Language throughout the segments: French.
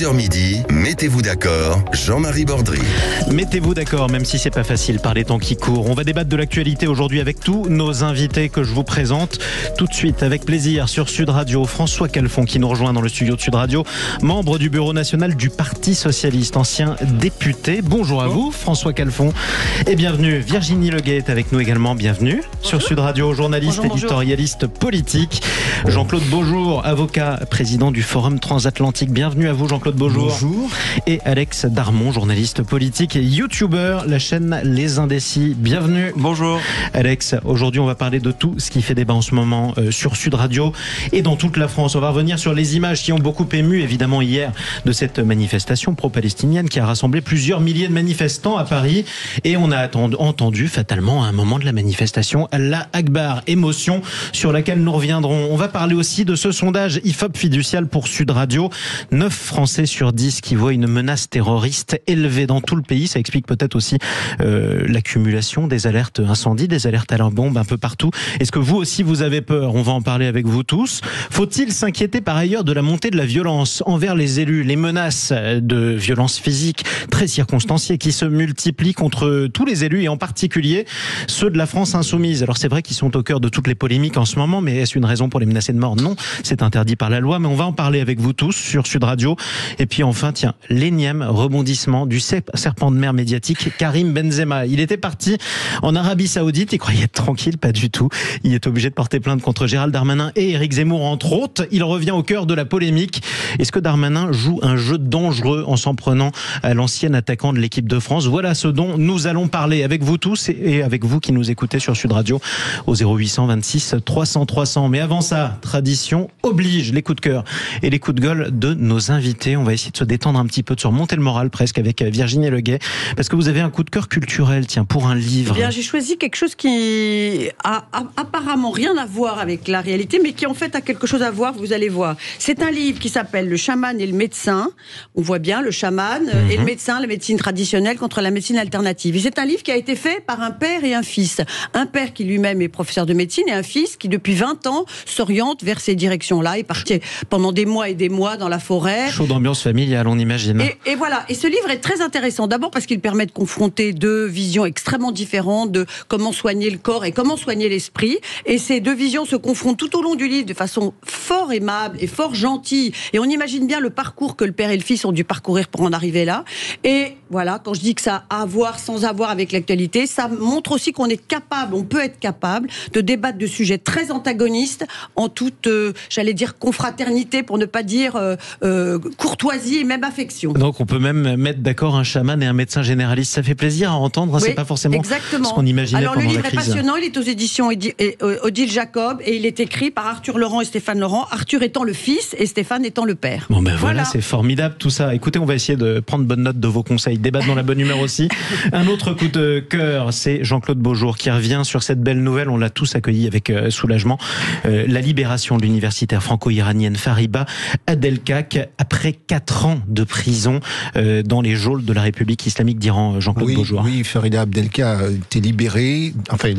10h midi, mettez-vous d'accord, Jean-Marie Bordry. Mettez-vous d'accord, même si c'est pas facile par les temps qui courent. On va débattre de l'actualité aujourd'hui avec tous nos invités que je vous présente tout de suite avec plaisir sur Sud Radio. François Calfon qui nous rejoint dans le studio de Sud Radio, membre du bureau national du Parti Socialiste, ancien député. Bonjour à vous François Calfon et bienvenue. Virginie Leguet est avec nous également, bienvenue sur Sud Radio, journaliste, éditorialiste politique. Jean-Claude Beaujour, avocat, président du Forum Transatlantique. Bienvenue à vous Jean-Claude Beaujour. Bonjour. Et Alex Darmon, journaliste politique et youtubeur, la chaîne Les Indécis. Bienvenue. Bonjour. Alex, aujourd'hui on va parler de tout ce qui fait débat en ce moment sur Sud Radio et dans toute la France. On va revenir sur les images qui ont beaucoup ému évidemment hier de cette manifestation pro-palestinienne qui a rassemblé plusieurs milliers de manifestants à Paris et on a entendu fatalement à un moment de la manifestation Allah Akbar, émotion sur laquelle nous reviendrons. On va parler aussi de ce sondage IFOP fiducial pour Sud Radio. 9 Français sur 10 qui voient une menace terroriste élevée dans tout le pays. Ça explique peut-être aussi l'accumulation des alertes incendies, des alertes à la bombe un peu partout. Est-ce que vous aussi vous avez peur? On va en parler avec vous tous. Faut-il s'inquiéter par ailleurs de la montée de la violence envers les élus, les menaces de violence physique très circonstanciées qui se multiplient contre tous les élus et en particulier ceux de la France insoumise? Alors c'est vrai qu'ils sont au cœur de toutes les polémiques en ce moment, mais est-ce une raison pour les menacer de mort? Non, c'est interdit par la loi, mais on va en parler avec vous tous sur Sud Radio. Et puis enfin, tiens, l'énième rebondissement du serpent de mer médiatique Karim Benzema. Il était parti en Arabie Saoudite, il croyait être tranquille, pas du tout. Il est obligé de porter plainte contre Gérald Darmanin et Éric Zemmour entre autres. Il revient au cœur de la polémique. Est-ce que Darmanin joue un jeu dangereux en s'en prenant à l'ancien attaquant de l'équipe de France? Voilà ce dont nous allons parler avec vous tous et avec vous qui nous écoutez sur Sud Radio au 0826 300 300. Mais avant ça, tradition oblige, les coups de cœur et les coups de gueule de nos invités. On va essayer de se détendre un petit peu, de se remonter le moral presque avec Virginie Leguet, parce que vous avez un coup de cœur culturel, tiens, pour un livre. Eh bien, j'ai choisi quelque chose qui a apparemment rien à voir avec la réalité, mais qui en fait a quelque chose à voir, vous allez voir. C'est un livre qui s'appelle Le chaman et le médecin. On voit bien le chaman et le médecin, la médecine traditionnelle contre la médecine alternative. Et c'est un livre qui a été fait par un père et un fils. Un père qui lui-même est professeur de médecine et un fils qui depuis 20 ans s'oriente vers ces directions-là. Il partit pendant des mois et des mois dans la forêt. Chaud d'ambiance familiale, on imagine. Et voilà. Et ce livre est très intéressant. D'abord parce qu'il permet de confronter deux visions extrêmement différentes de comment soigner le corps et comment soigner l'esprit. Et ces deux visions se confrontent tout au long du livre de façon fort aimable et fort gentille. Et on imagine bien le parcours que le père et le fils ont dû parcourir pour en arriver là. Et voilà, quand je dis que ça a à voir sans avoir avec l'actualité, ça montre aussi qu'on est capable, on peut être capable de débattre de sujets très antagonistes en toute, j'allais dire, confraternité, pour ne pas dire courtoisie et même affection. Donc on peut même mettre d'accord un chaman et un médecin généraliste. Ça fait plaisir à entendre, oui, c'est pas forcément exactement ce qu'on imaginait pendant la crise. Alors le livre est passionnant, il est aux éditions Odile Jacob et il est écrit par Arthur Laurent et Stéphane Laurent, Arthur étant le fils et Stéphane étant le père. Bon ben voilà, c'est formidable tout ça. Écoutez, on va essayer de prendre bonne note de vos conseils, débattre dans la bonne humeur aussi. Un autre coup de cœur, c'est Jean-Claude Beaujour qui revient sur cette belle nouvelle, on l'a tous accueilli avec soulagement, la libération de l'universitaire franco-iranienne Fariba Adelkhak après 4 ans de prison dans les geôles de la République islamique d'Iran. Jean-Claude Beaujour. Oui, Farida Abdelkhak a été libérée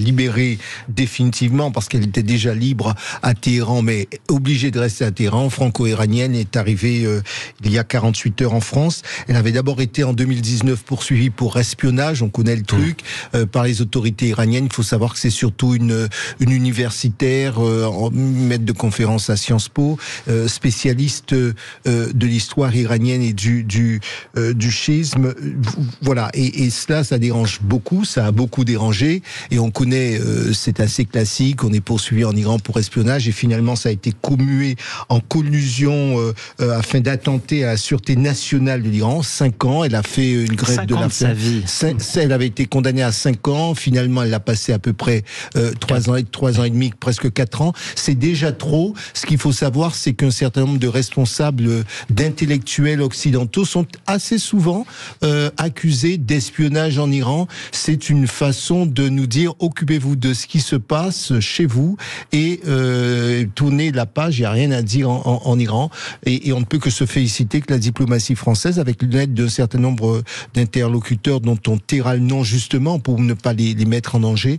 définitivement parce qu'elle était déjà libre à Téhéran, mais obligée de rester à Téhéran. Franco-iranienne est arrivée il y a 48 heures en France. Elle avait d'abord été en 2019 poursuivie pour espionnage, on connaît le truc, par les autorités iraniennes. Il faut savoir que c'est surtout une universitaire, maître de conférence à Sciences Po, spécialiste de l'histoire iranienne et du schisme. Voilà, et cela, ça dérange beaucoup, ça a beaucoup dérangé, et on connaît, c'est assez classique, on est poursuivi en Iran pour espionnage, et finalement ça a été commué en collusion afin d'attenter à la sûreté nationale de l'Iran. 5 ans, elle a fait une grève de la faim. Elle avait été condamnée à 5 ans, finalement elle l'a passé à peu près 3 ans et demi, presque 4 ans. C'est déjà trop. Ce qu'il faut savoir, c'est qu'un certain nombre de responsables, d'intellectuels occidentaux sont assez souvent accusés d'espionnage en Iran. C'est une façon de nous dire, occupez-vous de ce qui se passe chez vous et tournez la page, il n'y a rien à dire en Iran. Et on ne peut que se féliciter que la diplomatie française, avec l'aide d'un certain nombre d'interlocuteurs dont on taira le nom justement pour ne pas les mettre en danger,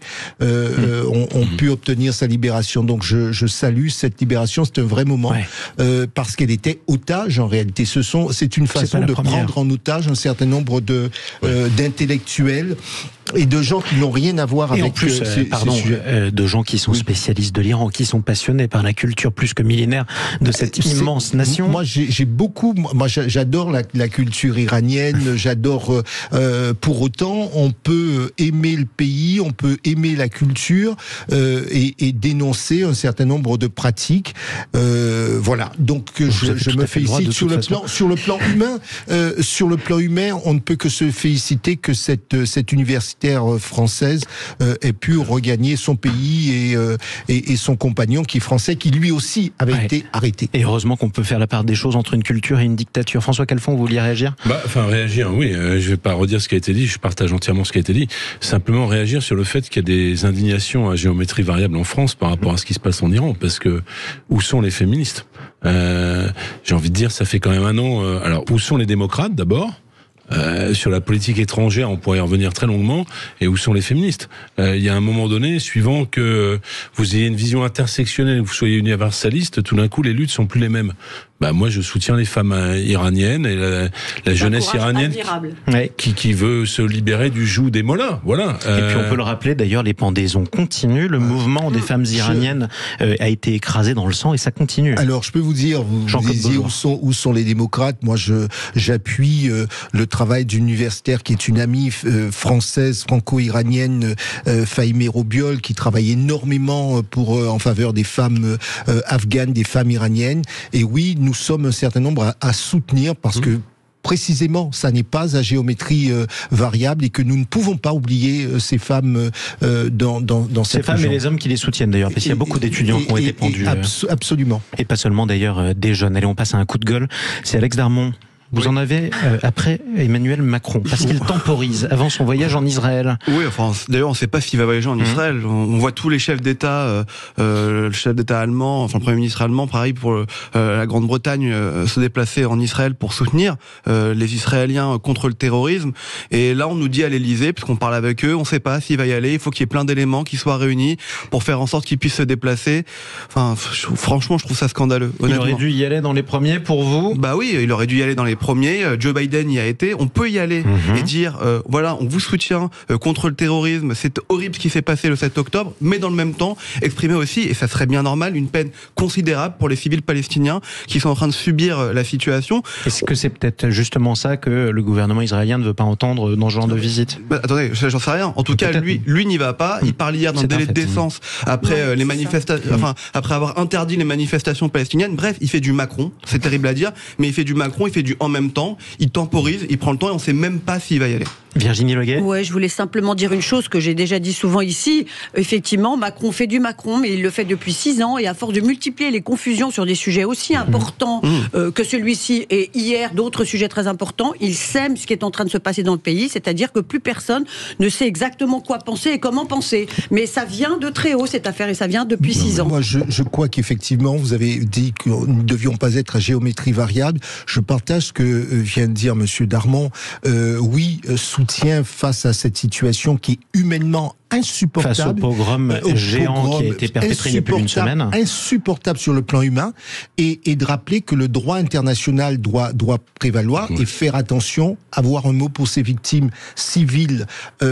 ont pu obtenir sa libération. Donc je salue cette libération, c'est un vrai moment, parce qu'elle était otage en réalité responsabilité. C'est une façon de prendre en otage un certain nombre d'intellectuels et de gens qui n'ont rien à voir avec en plus, de gens qui sont spécialistes de l'Iran, qui sont passionnés par la culture plus que millénaire de cette immense nation. Moi, j'adore la culture iranienne, j'adore. Pour autant, on peut aimer le pays, on peut aimer la culture et dénoncer un certain nombre de pratiques. Voilà. Donc, je me félicite sur le plan humain. Sur le plan humain, on ne peut que se féliciter que cette universitaire française ait pu regagner son pays et son compagnon qui est français, qui lui aussi avait été arrêté. Et heureusement qu'on peut faire la part des choses entre une culture et une dictature. François Calfon, vous vouliez réagir ? Réagir, oui. Je vais pas redire ce qui a été dit, je partage entièrement ce qui a été dit. Simplement réagir sur le fait qu'il y a des indignations à géométrie variable en France par rapport à ce qui se passe en Iran, parce que où sont les féministes ? J'ai envie de dire, ça fait quand même un an. Alors, où sont les démocrates d'abord ? Sur la politique étrangère, on pourrait y revenir très longuement. Et où sont les féministes ? Il y a un moment donné, suivant que vous ayez une vision intersectionnelle, que vous soyez universaliste, tout d'un coup, les luttes sont plus les mêmes. Moi, je soutiens les femmes iraniennes et la jeunesse iranienne qui veut se libérer du joug des mollahs. Voilà. Et puis on peut le rappeler, d'ailleurs, les pendaisons continuent. Le mouvement des femmes iraniennes a été écrasé dans le sang et ça continue. Alors, je peux vous dire, vous disiez où sont les démocrates. Moi, j'appuie le travail d'une universitaire qui est une amie française, franco-iranienne, Fahimeh Robiol, qui travaille énormément en faveur des femmes afghanes, des femmes iraniennes. Et oui, nous sommes un certain nombre à soutenir parce que précisément, ça n'est pas à géométrie variable et que nous ne pouvons pas oublier ces femmes dans cette femmes et les hommes qui les soutiennent d'ailleurs, parce qu'il y a beaucoup d'étudiants qui ont été pendus. Absolument. Et pas seulement d'ailleurs des jeunes. Allez, on passe à un coup de gueule. C'est Alex Darmon. Vous en avez après Emmanuel Macron, parce qu'il temporise avant son voyage en Israël. Oui, d'ailleurs, on ne sait pas s'il va voyager en Israël. On voit tous les chefs d'État, le chef d'État allemand, le Premier ministre allemand, pareil pour la Grande-Bretagne, se déplacer en Israël pour soutenir les Israéliens contre le terrorisme. Et là, on nous dit à l'Élysée, puisqu'on parle avec eux, on ne sait pas s'il va y aller. Il faut qu'il y ait plein d'éléments qui soient réunis pour faire en sorte qu'il puisse se déplacer. Franchement, je trouve ça scandaleux. Honnêtement. Il aurait dû y aller dans les premiers pour vous ? Oui, il aurait dû y aller dans les premier, Joe Biden y a été, on peut y aller et dire voilà, on vous soutient contre le terrorisme, c'est horrible ce qui s'est passé le 7 octobre, mais dans le même temps exprimer aussi, et ça serait bien normal, une peine considérable pour les civils palestiniens qui sont en train de subir la situation. Est-ce que c'est peut-être justement ça que le gouvernement israélien ne veut pas entendre dans ce genre de visite ? Attendez, j'en sais rien. En tout cas, lui n'y va pas. Il parle hier d'un délai de décence après les manifestations, après avoir interdit les manifestations palestiniennes. Bref, il fait du Macron, c'est terrible à dire, mais il fait du Macron, il fait du en même temps, il temporise, il prend le temps et on ne sait même pas s'il va y aller. Virginie Leguet ? Ouais, je voulais simplement dire une chose que j'ai déjà dit souvent ici. Effectivement, Macron fait du Macron, mais il le fait depuis 6 ans et à force de multiplier les confusions sur des sujets aussi importants que celui-ci et hier d'autres sujets très importants, il sème ce qui est en train de se passer dans le pays, c'est-à-dire que plus personne ne sait exactement quoi penser et comment penser. Mais ça vient de très haut cette affaire et ça vient depuis 6 ans. Moi, je crois qu'effectivement, vous avez dit que nous ne devions pas être à géométrie variable. Je partage ce que vient de dire Monsieur Darmon. Oui, soutien face à cette situation qui est humainement insupportable. Face au pogrom géant qui a été perpétré il y a plus d'une semaine. Insupportable sur le plan humain et de rappeler que le droit international doit prévaloir et faire attention, avoir un mot pour ces victimes civiles.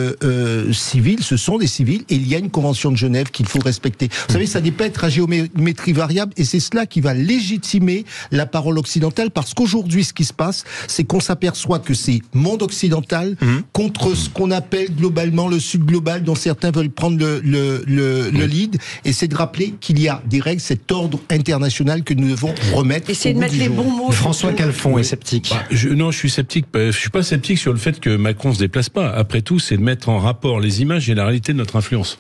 Civiles, ce sont des civils et il y a une convention de Genève qu'il faut respecter. Vous savez, ça n'est pas être à géométrie variable et c'est cela qui va légitimer la parole occidentale parce qu'aujourd'hui, ce qui se passe, c'est qu'on s'aperçoit que c'est monde occidental contre ce qu'on appelle globalement le Sud global dont certains veulent prendre le lead, et c'est de rappeler qu'il y a des règles, cet ordre international que nous devons remettre. Essayez de mettre les bons mots. François Calfon est sceptique. Non, je suis sceptique. Je suis pas sceptique sur le fait que Macron se déplace pas. Après tout, c'est de mettre en rapport les images et la réalité de notre influence.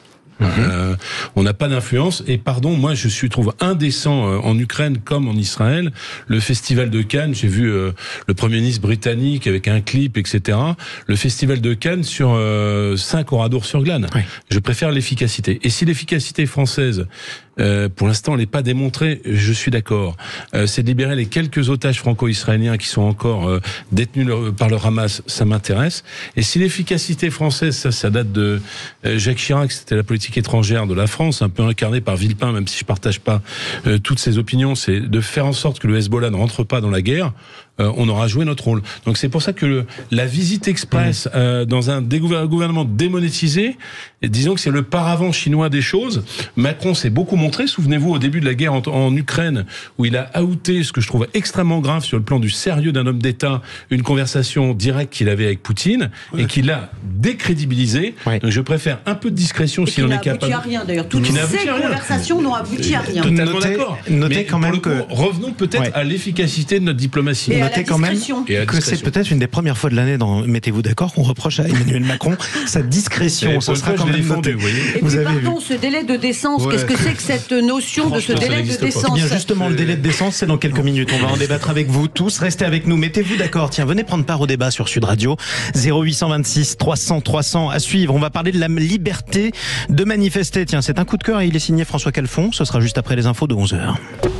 On n'a pas d'influence et moi je trouve indécent en Ukraine comme en Israël le festival de Cannes. J'ai vu le Premier ministre britannique avec un clip, etc. Le festival de Cannes sur 5 Oradour-sur-Glane. Oui. Je préfère l'efficacité. Et si l'efficacité française pour l'instant, elle n'est pas démontrée, je suis d'accord. C'est de libérer les quelques otages franco-israéliens qui sont encore détenus par le Hamas, ça m'intéresse. Et si l'efficacité française, ça date de Jacques Chirac, c'était la politique étrangère de la France, un peu incarnée par Villepin, même si je partage pas toutes ses opinions, c'est de faire en sorte que le Hezbollah ne rentre pas dans la guerre. on aura joué notre rôle. Donc c'est pour ça que la visite express dans un gouvernement démonétisé, disons que c'est le paravent chinois des choses. Macron s'est beaucoup montré, souvenez-vous, au début de la guerre en Ukraine, où il a outé, ce que je trouve extrêmement grave sur le plan du sérieux d'un homme d'État, une conversation directe qu'il avait avec Poutine, et qu'il a décrédibilisé. Donc je préfère un peu de discrétion si on est capable. Qui n'a abouti à rien d'ailleurs. Toutes ces conversations n'ont abouti à rien. Totalement d'accord. Notez quand même que revenons peut-être à l'efficacité de notre diplomatie. Notez quand même que c'est peut-être une des premières fois de l'année dans Mettez-vous d'accord qu'on reproche à Emmanuel Macron sa discrétion. Ça sera quand même noté. Et puis pardon, ce délai de décence, qu'est-ce que c'est que cette notion de ce délai de décence? Bien justement, le délai de décence, c'est dans quelques minutes. On va en débattre avec vous tous. Restez avec nous. Mettez-vous d'accord. Tiens, venez prendre part au débat sur Sud Radio. 0826 300 300 à suivre. On va parler de la liberté de manifester. Tiens, c'est un coup de cœur et il est signé François Calfon. Ce sera juste après les infos de 11h.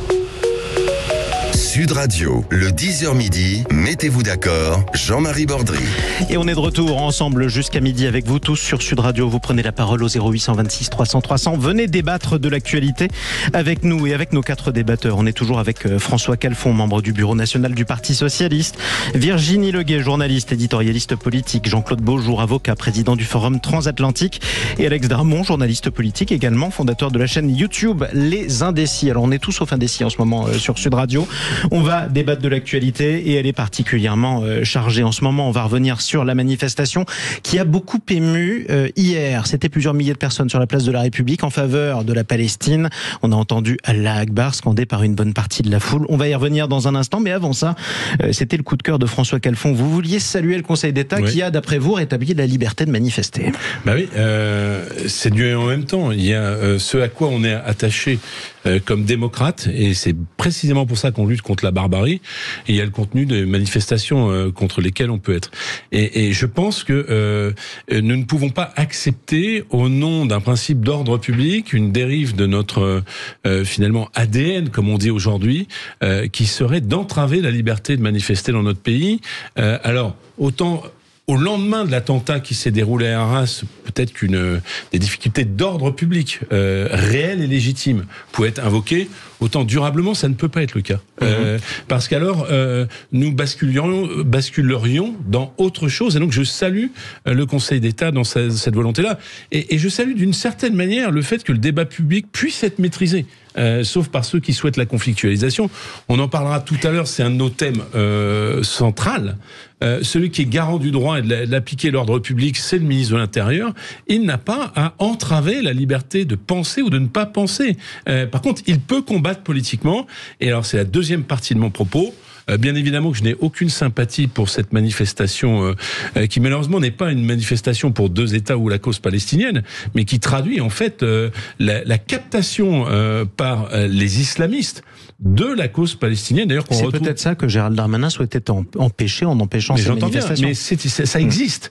Sud Radio, le 10h midi, mettez-vous d'accord, Jean-Marie Bordry. Et on est de retour ensemble jusqu'à midi avec vous tous sur Sud Radio. Vous prenez la parole au 0826 300 300. Venez débattre de l'actualité avec nous et avec nos 4 débatteurs. On est toujours avec François Calfon, membre du Bureau national du Parti socialiste, Virginie Leguet, journaliste, éditorialiste politique, Jean-Claude Beaujour, avocat, président du Forum transatlantique, et Alex Darmon, journaliste politique également, fondateur de la chaîne YouTube Les Indécis. Alors on est tous sauf indécis en ce moment sur Sud Radio. On va débattre de l'actualité et elle est particulièrement chargée en ce moment. On va revenir sur la manifestation qui a beaucoup ému hier. C'était plusieurs milliers de personnes sur la place de la République en faveur de la Palestine. On a entendu Allah Akbar scandé par une bonne partie de la foule. On va y revenir dans un instant, mais avant ça, c'était le coup de cœur de François Calfon. Vous vouliez saluer le Conseil d'État qui a, d'après vous, rétabli la liberté de manifester. Bah oui, c'est du en même temps. Il y a ce à quoi on est attaché comme démocrate, et c'est précisément pour ça qu'on lutte contre la barbarie. Et il y a le contenu des manifestations contre lesquelles on peut être. Et je pense que nous ne pouvons pas accepter, au nom d'un principe d'ordre public, une dérive de notre finalement ADN, comme on dit aujourd'hui, qui serait d'entraver la liberté de manifester dans notre pays. Alors, autant au lendemain de l'attentat qui s'est déroulé à Arras, peut-être des difficultés d'ordre public réelles et légitimes pouvaient être invoquées, autant durablement ça ne peut pas être le cas. Parce qu'alors nous basculerions dans autre chose. Et donc je salue le Conseil d'État dans cette volonté-là. Et je salue d'une certaine manière le fait que le débat public puisse être maîtrisé. Sauf par ceux qui souhaitent la conflictualisation. On en parlera tout à l'heure, c'est un de nos thèmes central. Celui qui est garant du droit et de l'appliquer l'ordre public, c'est le ministre de l'Intérieur. Il n'a pas à entraver la liberté de penser ou de ne pas penser. Par contre, il peut combattre politiquement. Et alors, c'est la deuxième partie de mon propos. Bien évidemment que je n'ai aucune sympathie pour cette manifestation qui malheureusement n'est pas une manifestation pour 2 États ou la cause palestinienne, mais qui traduit en fait la captation par les islamistes de la cause palestinienne. D'ailleurs, c'est peut-être ça que Gérald Darmanin souhaitait empêcher en empêchant ces manifestations. Mais ça existe.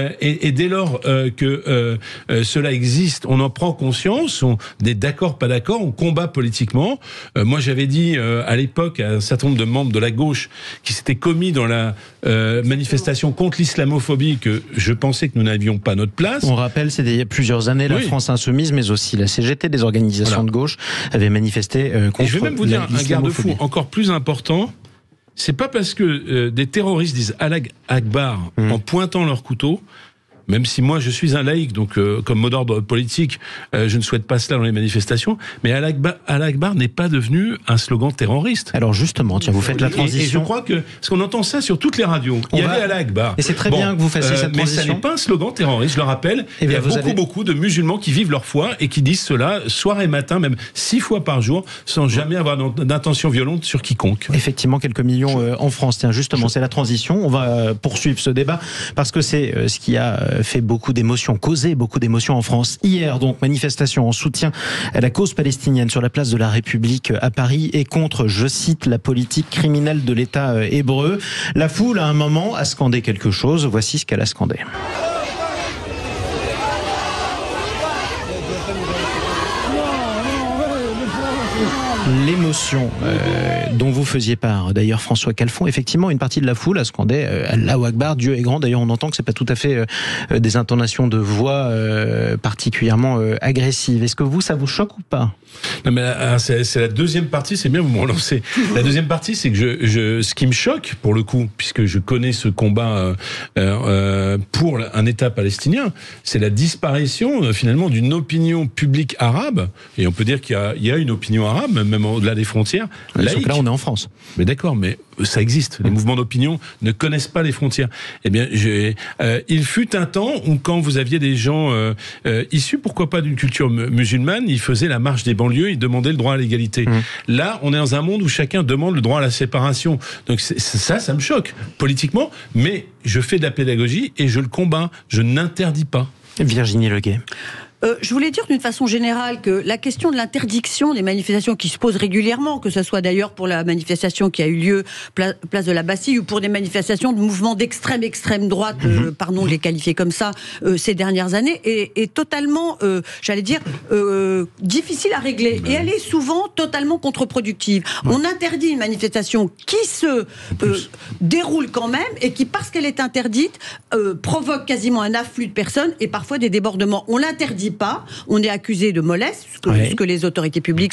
Et dès lors que cela existe, on en prend conscience, on est d'accord, pas d'accord, on combat politiquement. Moi, j'avais dit à l'époque à un certain nombre de membres de la gauche qui s'étaient commis dans la manifestation contre l'islamophobie que je pensais que nous n'avions pas notre place. On rappelle, c'était il y a plusieurs années, la France Insoumise, mais aussi la CGT, des organisations de gauche, avaient manifesté contre. Et je vais même vous dire un garde-fou encore plus important. C'est pas parce que des terroristes disent Allah Akbar en pointant leur couteau. Même si moi je suis un laïc, donc comme mot d'ordre politique, je ne souhaite pas cela dans les manifestations, mais Allah Akbar n'est pas devenu un slogan terroriste. Alors justement, tiens, vous faites la transition. Et je crois que, parce qu'on entend ça sur toutes les radios, il y avait Allah Akbar. Et c'est très bien que vous fassiez cette transition. Mais ça n'est pas un slogan terroriste, je le rappelle. Il y a beaucoup de musulmans qui vivent leur foi et qui disent cela soir et matin, même 6 fois par jour, sans jamais avoir d'intention violente sur quiconque. Effectivement, quelques millions en France. Tiens, justement, c'est la transition. On va poursuivre ce débat parce que c'est ce qui a fait beaucoup d'émotions, causé beaucoup d'émotions en France. Hier, donc, manifestation en soutien à la cause palestinienne sur la place de la République à Paris et contre, je cite, la politique criminelle de l'État hébreu. La foule, à un moment, a scandé quelque chose. Voici ce qu'elle a scandé. L'émotion dont vous faisiez part, d'ailleurs François Calfon, effectivement une partie de la foule a scandé Allahu Akbar, Dieu est grand. D'ailleurs on entend que c'est pas tout à fait des intonations de voix particulièrement agressives. Est-ce que ça vous choque ou pas? Non mais c'est la deuxième partie, c'est bien vous me relancez. La deuxième partie, c'est que ce qui me choque pour le coup, puisque je connais ce combat pour un État palestinien, c'est la disparition finalement d'une opinion publique arabe, et on peut dire qu'il y a une opinion arabe, même au-delà des frontières. Sauf que là on est en France. Mais d'accord, mais ça existe. Les mouvements d'opinion ne connaissent pas les frontières. Eh bien, il fut un temps où quand vous aviez des gens issus, pourquoi pas d'une culture musulmane, ils faisaient la marche des banlieues, ils demandaient le droit à l'égalité. Là, on est dans un monde où chacun demande le droit à la séparation. Donc ça me choque politiquement, mais je fais de la pédagogie et je le combats. Je n'interdis pas. Virginie Leguet. Je voulais dire d'une façon générale que la question de l'interdiction des manifestations qui se pose régulièrement, que ce soit d'ailleurs pour la manifestation qui a eu lieu place de la Bastille ou pour des manifestations de mouvements extrême droite, pardon de les qualifier comme ça, ces dernières années, est totalement, j'allais dire, difficile à régler. Et elle est souvent totalement contre-productive. On interdit une manifestation qui se déroule quand même et qui, parce qu'elle est interdite, provoque quasiment un afflux de personnes et parfois des débordements. On l'interdit pas, on est accusé de mollesse, ce que les autorités publiques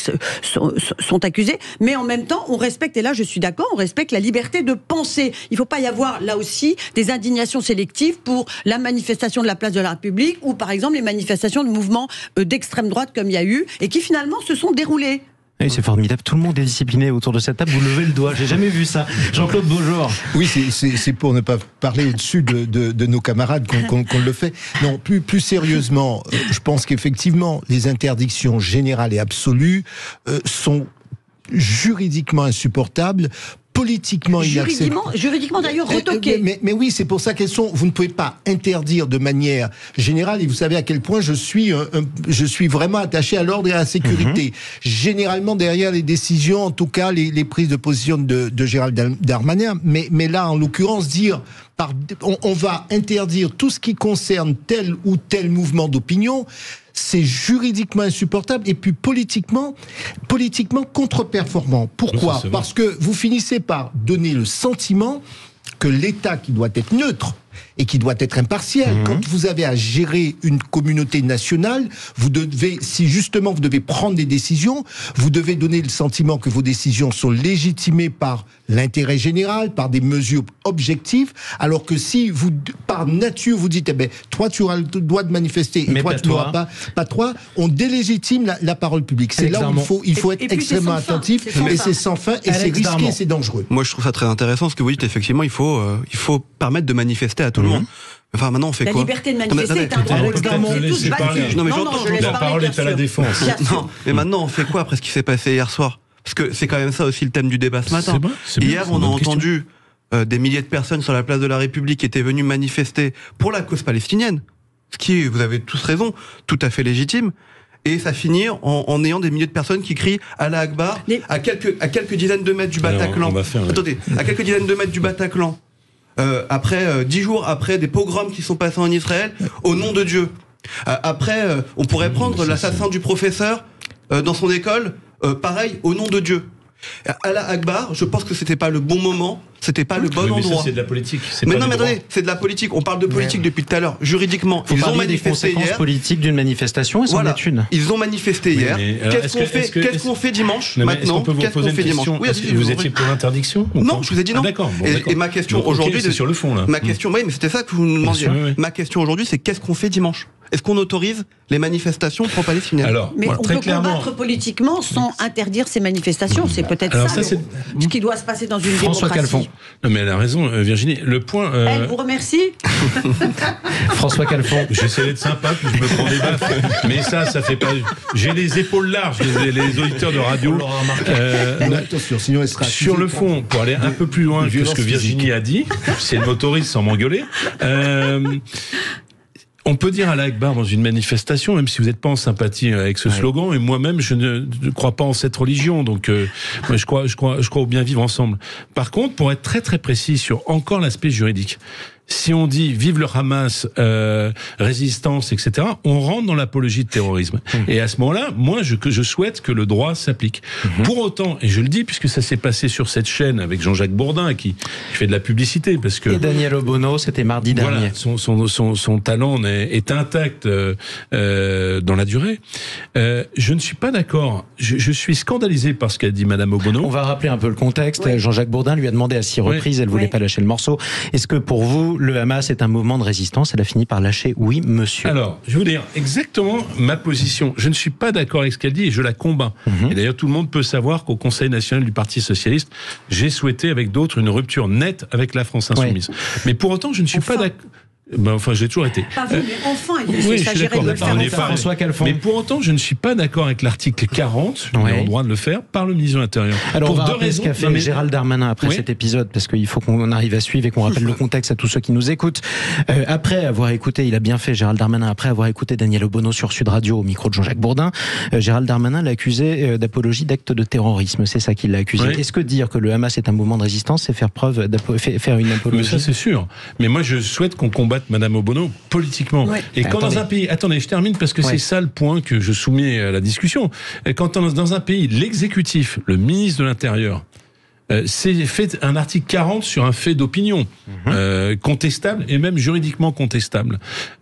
sont accusées, mais en même temps, on respecte, et là je suis d'accord, on respecte la liberté de penser. Il ne faut pas y avoir, là aussi, des indignations sélectives pour la manifestation de la place de la République, ou par exemple les manifestations de mouvements d'extrême droite comme il y a eu, et qui finalement se sont déroulées. Oui, c'est formidable. Tout le monde est discipliné autour de cette table. Vous levez le doigt. J'ai jamais vu ça. Jean-Claude Beaujour. Oui, c'est pour ne pas parler au-dessus de nos camarades qu'on le fait. Non, plus sérieusement, je pense qu'effectivement, les interdictions générales et absolues sont juridiquement insupportables, politiquement inacceptable. Juridiquement d'ailleurs retoqué. Mais oui, c'est pour ça qu'elles sont. Vous ne pouvez pas interdire de manière générale. Et vous savez à quel point je suis vraiment attaché à l'ordre et à la sécurité. Généralement derrière les décisions, en tout cas les prises de position de Gérald Darmanin. Mais là, en l'occurrence, dire on va interdire tout ce qui concerne tel ou tel mouvement d'opinion, c'est juridiquement insupportable et puis politiquement contre-performant. Pourquoi ? Parce que vous finissez par donner le sentiment que l'État, qui doit être neutre et qui doit être impartial, quand vous avez à gérer une communauté nationale, si justement vous devez prendre des décisions, vous devez donner le sentiment que vos décisions sont légitimées par l'intérêt général, par des mesures objectives, alors que si vous, par nature, vous dites, toi tu auras le droit de manifester, et toi tu n'auras pas toi, on délégitime la parole publique. C'est là où il faut être extrêmement attentif, et c'est sans fin, et c'est risqué, c'est dangereux. Moi je trouve ça très intéressant ce que vous dites, effectivement, il faut permettre de manifester à tout le monde. Enfin, maintenant, on fait quoi ? La liberté de manifester est un droit. La parole est à la défense. Non, mais maintenant, on fait quoi après ce qui s'est passé hier soir ? Parce que c'est quand même ça aussi le thème du débat ce matin. Hier, on a entendu des milliers de personnes sur la place de la République qui étaient venues manifester pour la cause palestinienne. Ce qui est, vous avez tous raison, tout à fait légitime. Et ça finit en ayant des milliers de personnes qui crient Allah Akbar à quelques dizaines de mètres du Bataclan. Attendez, à quelques dizaines de mètres du Bataclan. Après 10 jours après des pogroms qui sont passés en Israël au nom de Dieu. Après, on pourrait prendre l'assassin du professeur dans son école, pareil, au nom de Dieu. Allah Akbar, je pense que c'était pas le bon moment, c'était pas le bon endroit. C'est de la politique. Mais non, mais attendez, c'est de la politique. On parle de politique depuis tout à l'heure. Juridiquement, ils ont manifesté hier. Des conséquences politiques d'une manifestation, et c'en est une. Ils ont manifesté hier. Qu'est-ce qu'on fait dimanche maintenant ? Qu'est-ce qu'on fait dimanche ? Vous étiez pour l'interdiction ? Non, je vous ai dit non. D'accord. Et ma question aujourd'hui, c'est sur le fond là. Ma question, oui, mais c'était ça que vous nous demandiez. Ma question aujourd'hui, c'est qu'est-ce qu'on fait dimanche ? Est-ce qu'on autorise les manifestations pro-palestiniennes ? Alors, mais on très peut clairement, combattre politiquement sans interdire ces manifestations. C'est peut-être ce qui doit se passer dans une François démocratie. Calfon. Non, mais elle a raison, Virginie. Le point. Elle vous remercie. François Calfon. J'essaie d'être sympa, puis je me prends des baffes. Mais ça fait pas. J'ai les épaules larges, les auditeurs de radio. Attention, sinon elle sera. Sur le fond, pour aller un peu plus loin que ce que Virginie a dit, si elle m'autorise sans m'engueuler. On peut dire Allah Akbar dans une manifestation, même si vous n'êtes pas en sympathie avec ce slogan, et moi-même, je ne crois pas en cette religion, donc moi, je crois au bien vivre ensemble. Par contre, pour être très très précis sur encore l'aspect juridique, si on dit vive le Hamas, résistance, etc., on rentre dans l'apologie de terrorisme. Et à ce moment-là, moi, je souhaite que le droit s'applique. Pour autant, et je le dis puisque ça s'est passé sur cette chaîne avec Jean-Jacques Bourdin qui fait de la publicité, parce que et Daniel Obono, c'était mardi dernier. Voilà, son talent est intact dans la durée. Je ne suis pas d'accord. Je suis scandalisé par ce qu'a dit Madame Obono. On va rappeler un peu le contexte. Oui. Jean-Jacques Bourdin lui a demandé à 6 reprises, elle voulait pas lâcher le morceau. Est-ce que pour vous, le Hamas est un mouvement de résistance? Elle a fini par lâcher oui, monsieur. Alors, je vais vous dire exactement ma position. Je ne suis pas d'accord avec ce qu'elle dit et je la combats. Et d'ailleurs, tout le monde peut savoir qu'au Conseil national du Parti socialiste, j'ai souhaité avec d'autres une rupture nette avec la France insoumise. Mais pour autant, je ne suis pas d'accord. Enfin, j'ai toujours été. Pas vous, mais enfin, il Oui, s'agirait de le faire. François Calfon. Mais pour autant, je ne suis pas d'accord avec l'article 40, on a le droit de le faire, par le ministre de l'Intérieur. Alors, pour on va deux rappeler raisons. ce qu'a fait Gérald Darmanin après Oui. cet épisode, parce qu'il faut qu'on arrive à suivre et qu'on rappelle le contexte à tous ceux qui nous écoutent. Après avoir écouté, il a bien fait Gérald Darmanin, après avoir écouté Daniel Obono sur Sud Radio au micro de Jean-Jacques Bourdin, Gérald Darmanin l'a accusé d'apologie d'actes de terrorisme. C'est ça qu'il l'a accusé. Oui. Est-ce que dire que le Hamas est un mouvement de résistance, c'est faire preuve faire une Mais apologie? ça, c'est sûr. Mais moi, je souhaite qu'on combatte Madame Obono politiquement. Ouais. Et quand Attendez. dans un pays... Attendez, je termine parce que Ouais. c'est ça le point que je soumets à la discussion. Et quand dans un pays, l'exécutif, le ministre de l'Intérieur, c'est fait un article 40 sur un fait d'opinion contestable et même juridiquement contestable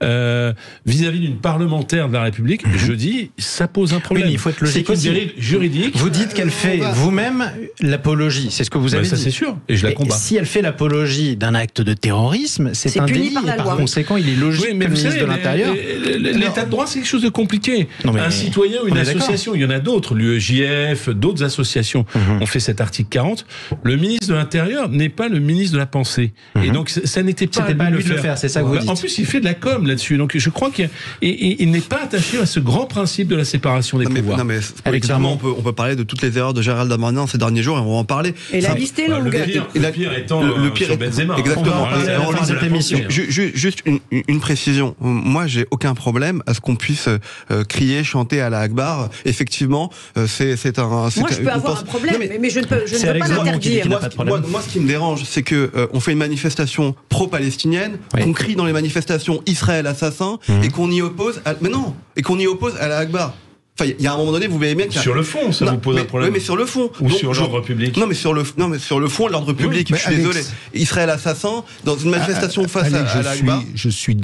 vis-à-vis d'une parlementaire de la République, je dis ça pose un problème. Oui, mais il faut être logique c'est une aussi. dérive juridique. Vous dites qu'elle fait vous-même l'apologie, c'est ce que vous avez Ça dit. c'est sûr, et je la Et combats. si elle fait l'apologie d'un acte de terrorisme, c'est C'est un puni délit par la et par loi. conséquent, il est logique Oui, que mais le vous ministre savez, de l'Intérieur... l'état de droit, c'est quelque chose de compliqué. Non, mais un citoyen, une on est d'accord. association, il y en a d'autres, l'UEJF, d'autres associations ont fait cet article 40. Le ministre de l'Intérieur n'est pas le ministre de la pensée. Et donc, ça n'était pas C'était pas à lui de le faire, c'est ça que vous dites. En plus, il fait de la com là-dessus. Donc, je crois qu'il n'est pas attaché à ce grand principe de la séparation des pouvoirs. Non mais Alex politiquement, Darmon. on peut parler de toutes les erreurs de Gérald Darmanin ces derniers jours et on va en parler. Et la Ça- liste est Le longue. pire étant sur Benzema. Exactement. On va en parler à la fin de cette émission. Juste une précision. Moi, j'ai aucun problème à ce qu'on puisse crier, chanter à la Akbar. Effectivement, c'est un. Moi, je peux avoir un problème, mais je ne peux C'est pas Alex Darmon qui dit l'interdire. qu'il n'a pas de problème. Moi, ce qui me dérange, c'est que on fait une manifestation pro-palestinienne, Oui. qu'on crie dans les manifestations Israël assassin, et qu'on y oppose. Et qu'on y oppose à la Akbar. Enfin, il y a un moment donné, vous voyez bien qu'il y a... Sur le fond, ça vous pose un problème. Oui, mais sur le fond. Ou Donc, sur l'ordre public. Non, mais sur le fond, l'ordre public. mais je suis Alex- désolé. Israël assassin dans une manifestation face Alex, à la Akbar. je suis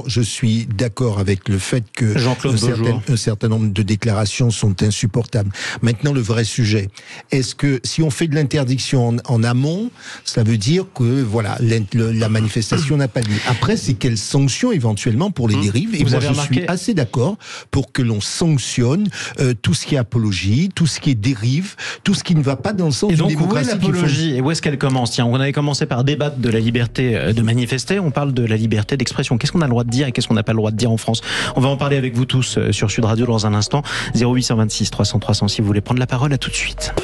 d'accord avec le fait que Jean-Claude Beaujour. un certain nombre de déclarations sont insupportables. Maintenant, le vrai sujet, est-ce que si on fait de l'interdiction en amont, ça veut dire que voilà, la manifestation n'a pas lieu. Après, c'est quelles sanctions éventuellement pour les dérives. Et Vous moi, avez je remarqué- suis assez d'accord pour que l'on sanctionne tout ce qui est apologie, tout ce qui est dérive, tout ce qui ne va pas dans le sens Et d'une donc, où est démocratie qu'il faut. l'apologie et où est-ce qu'elle commence? Tiens, on avait commencé par débattre de la liberté de manifester, on parle de la liberté d'expression. Qu'est-ce qu'on a le droit de dire et qu'est-ce qu'on n'a pas le droit de dire en France? On va en parler avec vous tous sur Sud Radio dans un instant. 0826 300 300 si vous voulez prendre la parole, à tout de suite.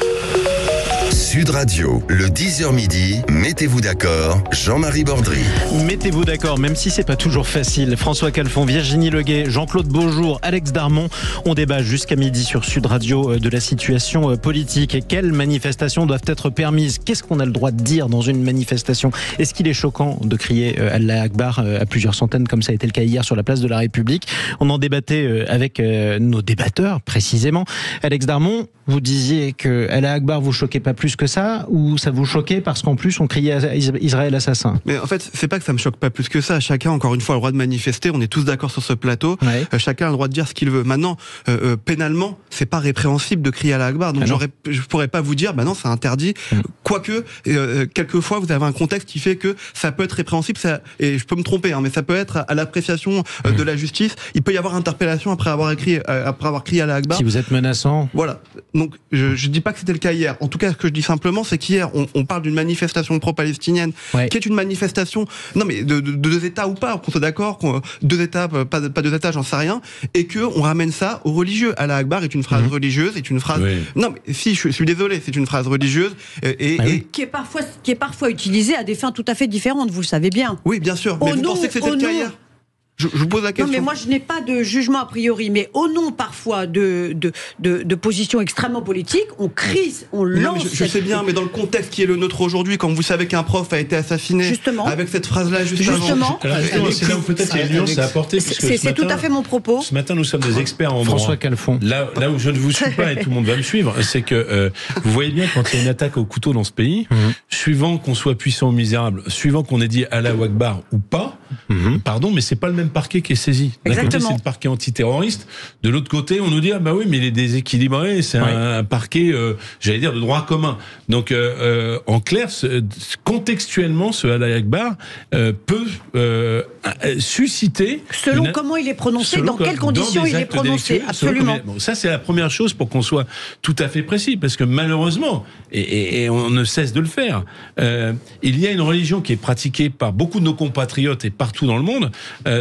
Sud Radio, le 10h midi, mettez-vous d'accord, Jean-Marie Bordry. Mettez-vous d'accord, même si c'est pas toujours facile. François Calfon, Virginie Leguet, Jean-Claude Beaujour, Alex Darmon, on débat jusqu'à midi sur Sud Radio de la situation politique et quelles manifestations doivent être permises. Qu'est-ce qu'on a le droit de dire dans une manifestation? Est-ce qu'il est choquant de crier Allah Akbar à plusieurs centaines comme ça a été le cas hier sur la place de la République? On en débattait avec nos débatteurs précisément. Alex Darmon, vous disiez que Allah Akbar vous choquait pas plus que ça, ou ça vous choquait parce qu'en plus on criait à Israël assassin? Mais en fait, c'est pas que ça me choque pas plus que ça. Chacun, encore une fois, a le droit de manifester. On est tous d'accord sur ce plateau. Ouais. Chacun a le droit de dire ce qu'il veut. Maintenant, pénalement, c'est pas répréhensible de crier à la Akbar. Donc, Ah non. je pourrais pas vous dire, bah non, c'est interdit. Quoique, quelquefois, vous avez un contexte qui fait que ça peut être répréhensible. Et je peux me tromper, hein, mais ça peut être à l'appréciation de la justice. Il peut y avoir interpellation après avoir crié à la Akbar. Si vous êtes menaçant. Voilà. Donc, je dis pas que c'était le cas hier. En tout cas, ce que je dis simplement, c'est qu'hier, on parle d'une manifestation pro-palestinienne, Ouais. qui est une manifestation, non mais de deux États ou pas, qu'on soit d'accord, deux États, pas deux États, j'en sais rien, et que on ramène ça aux religieux. Allah Akbar est une phrase religieuse, est une phrase. Oui. Non, mais si, je suis désolé, c'est une phrase religieuse et Qui est parfois utilisée à des fins tout à fait différentes, vous le savez bien. oui, bien sûr. Mais Au vous nom- pensez que c'était au le cas nom- hier? Je vous pose la question. Non, mais moi, je n'ai pas de jugement a priori, mais au nom parfois de positions extrêmement politiques, on crie, on lance. Je sais bien, mais dans le contexte qui est le nôtre aujourd'hui, quand vous savez qu'un prof a été assassiné, justement, avec cette phrase-là justement, avant. C'est là où peut-être il y a une nuance à apporter. C'est tout à fait mon propos. Ce matin, nous sommes des experts en droit. François Calfon. Là où je ne vous suis pas, et tout le monde va me suivre, c'est que vous voyez bien, quand il y a une attaque au couteau dans ce pays, suivant qu'on soit puissant ou misérable, suivant qu'on ait dit Allahu Akbar ou pas, pardon, mais c'est pas le même parquet qui est saisi. D'un côté, c'est le parquet antiterroriste. De l'autre côté, on nous dit, ah bah oui, mais il est déséquilibré, c'est un parquet, j'allais dire, de droit commun. Donc, en clair, contextuellement, ce Allahu Akbar peut susciter... Selon comment il est prononcé, dans quelles conditions il est prononcé, absolument. Bon, ça, c'est la première chose pour qu'on soit tout à fait précis, parce que malheureusement, et on ne cesse de le faire, il y a une religion qui est pratiquée par beaucoup de nos compatriotes et partout dans le monde,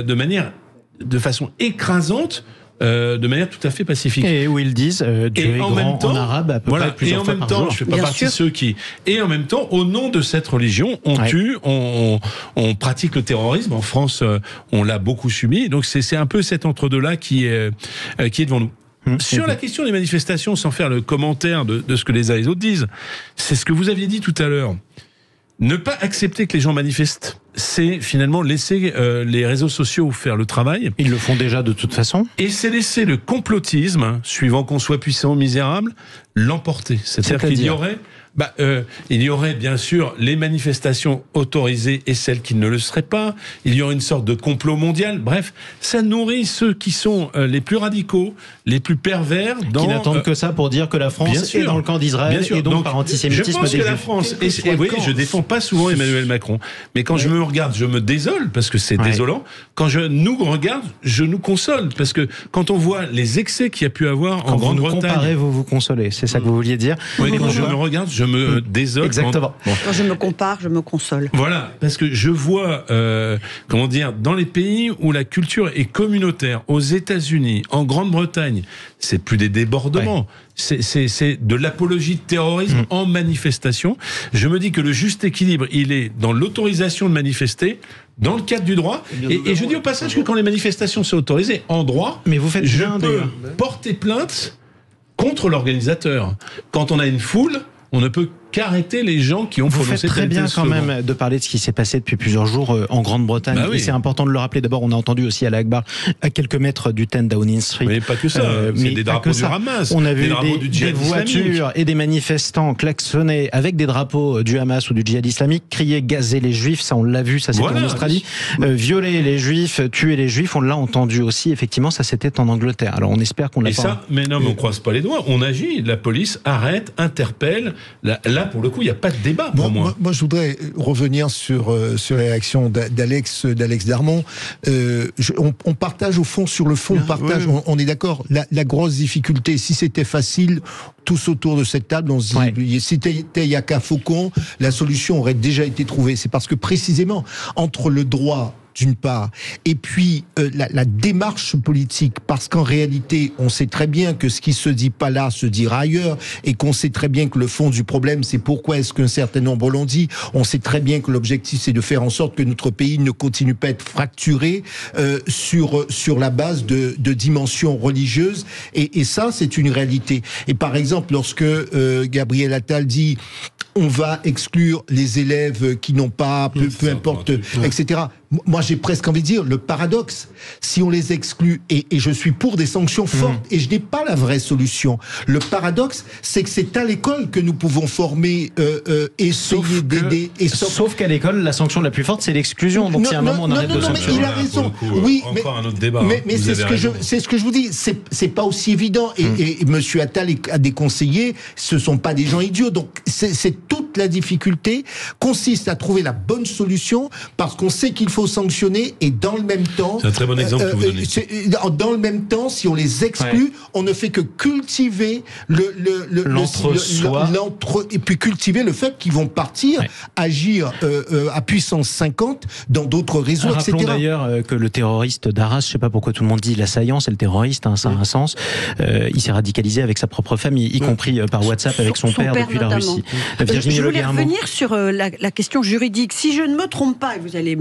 de façon écrasante, de manière tout à fait pacifique. Et où ils disent Dieu est grand en arabe à peu près plusieurs fois par jour. Je fais pas partie de ceux qui... Et en même temps, au nom de cette religion, on tue, on pratique le terrorisme. En France, on l'a beaucoup subi. Donc c'est un peu cet entre-deux-là qui est devant nous. Sur la question des manifestations, sans faire le commentaire de ce que les uns et les autres disent, c'est ce que vous aviez dit tout à l'heure. Ne pas accepter que les gens manifestent, c'est finalement laisser les réseaux sociaux faire le travail. Ils le font déjà de toute façon. Et c'est laisser le complotisme, suivant qu'on soit puissant ou misérable, l'emporter. C'est-à-dire qu'il y aurait... il y aurait bien sûr les manifestations autorisées et celles qui ne le seraient pas. Il y aurait une sorte de complot mondial. Bref, ça nourrit ceux qui sont les plus radicaux, les plus pervers. Qui n'attendent que ça pour dire que la France est dans le camp d'Israël et donc par antisémitisme. Je pense que la France... oui, je défends pas souvent Emmanuel Macron. Mais quand je me regarde, je me désole parce que c'est désolant. Quand je nous regarde, je nous console. Parce que quand on voit les excès qu'il y a pu avoir en Grande-Bretagne... Quand vous comparez, vous vous consolez. C'est ça que vous vouliez dire. Oui, quand je me regarde, je me désole. Exactement. Quand je me compare, je me console. Voilà, parce que je vois, dans les pays où la culture est communautaire, aux États-Unis, en Grande-Bretagne, c'est plus des débordements. C'est de l'apologie de terrorisme en manifestation. Je me dis que le juste équilibre, il est dans l'autorisation de manifester, dans le cadre du droit. Et je dis au passage que quand les manifestations sont autorisées en droit, mais vous faites je peux porter plainte contre l'organisateur. Quand on a une foule, on ne peut qu'arrêter les gens qui ont prononcé. Vous faites très bien quand même de parler de ce qui s'est passé depuis plusieurs jours en Grande-Bretagne. Et c'est important de le rappeler. D'abord, on a entendu aussi Allahu Akbar à quelques mètres du 10 Downing Street. Mais pas que ça. C'est des drapeaux du Hamas. On a vu des voitures et des manifestants klaxonner avec des drapeaux du Hamas ou du djihad islamique, crier gazer les juifs. Ça, on l'a vu. Ça, c'était en Australie. Violer les juifs, tuer les juifs. On l'a entendu aussi. Effectivement, ça, c'était en Angleterre. Alors, on espère qu'on l'a pas. Et ça, mais non, mais on croise pas les doigts. On agit. La police arrête, interpelle. Là, pour le coup, il n'y a pas de débat pour moi. Moi, je voudrais revenir sur la réaction d'Alex Darmon. On partage au fond, sur le fond, on est d'accord. La grosse difficulté, si c'était facile, tous autour de cette table, on se dit, si c'était Yaka Faucon, la solution aurait déjà été trouvée. C'est parce que précisément, entre le droit d'une part, et puis la démarche politique, parce qu'en réalité, on sait très bien que ce qui se dit pas là se dira ailleurs, et qu'on sait très bien que le fond du problème, c'est pourquoi est-ce qu'un certain nombre l'ont dit. On sait très bien que l'objectif, c'est de faire en sorte que notre pays ne continue pas à être fracturé sur la base de dimensions religieuses, et ça, c'est une réalité. Et par exemple, lorsque Gabriel Attal dit on va exclure les élèves qui n'ont pas, peu importe, etc. Moi, j'ai presque envie de dire, le paradoxe, si on les exclut, et je suis pour des sanctions fortes, et je n'ai pas la vraie solution. Le paradoxe, c'est que c'est à l'école que nous pouvons former, essayer d'aider. Sauf qu'à l'école, la sanction la plus forte, c'est l'exclusion. Donc, si à un moment on arrête de sanctionner. Il a raison. Oui, encore un autre débat. Mais c'est ce que je vous dis. C'est pas aussi évident. Et Monsieur Attal a des conseillers. Ce sont pas des gens idiots. Donc, c'est toute la difficulté consiste à trouver la bonne solution, parce qu'on sait qu'il faut sanctionner, et dans le même temps, c'est un très bon exemple que vous donnez. Dans le même temps, si on les exclut, on ne fait que cultiver l'entre-soi, et puis cultiver le fait qu'ils vont partir, agir à puissance 50 dans d'autres réseaux, etc. Rappelons d'ailleurs que le terroriste d'Arras, je sais pas pourquoi tout le monde dit l'assaillant, c'est le terroriste, ça a un sens. Il s'est radicalisé avec sa propre famille, y compris par WhatsApp avec son père depuis notamment. La Russie. Je voulais revenir sur la question juridique. Si je ne me trompe pas, et vous allez me le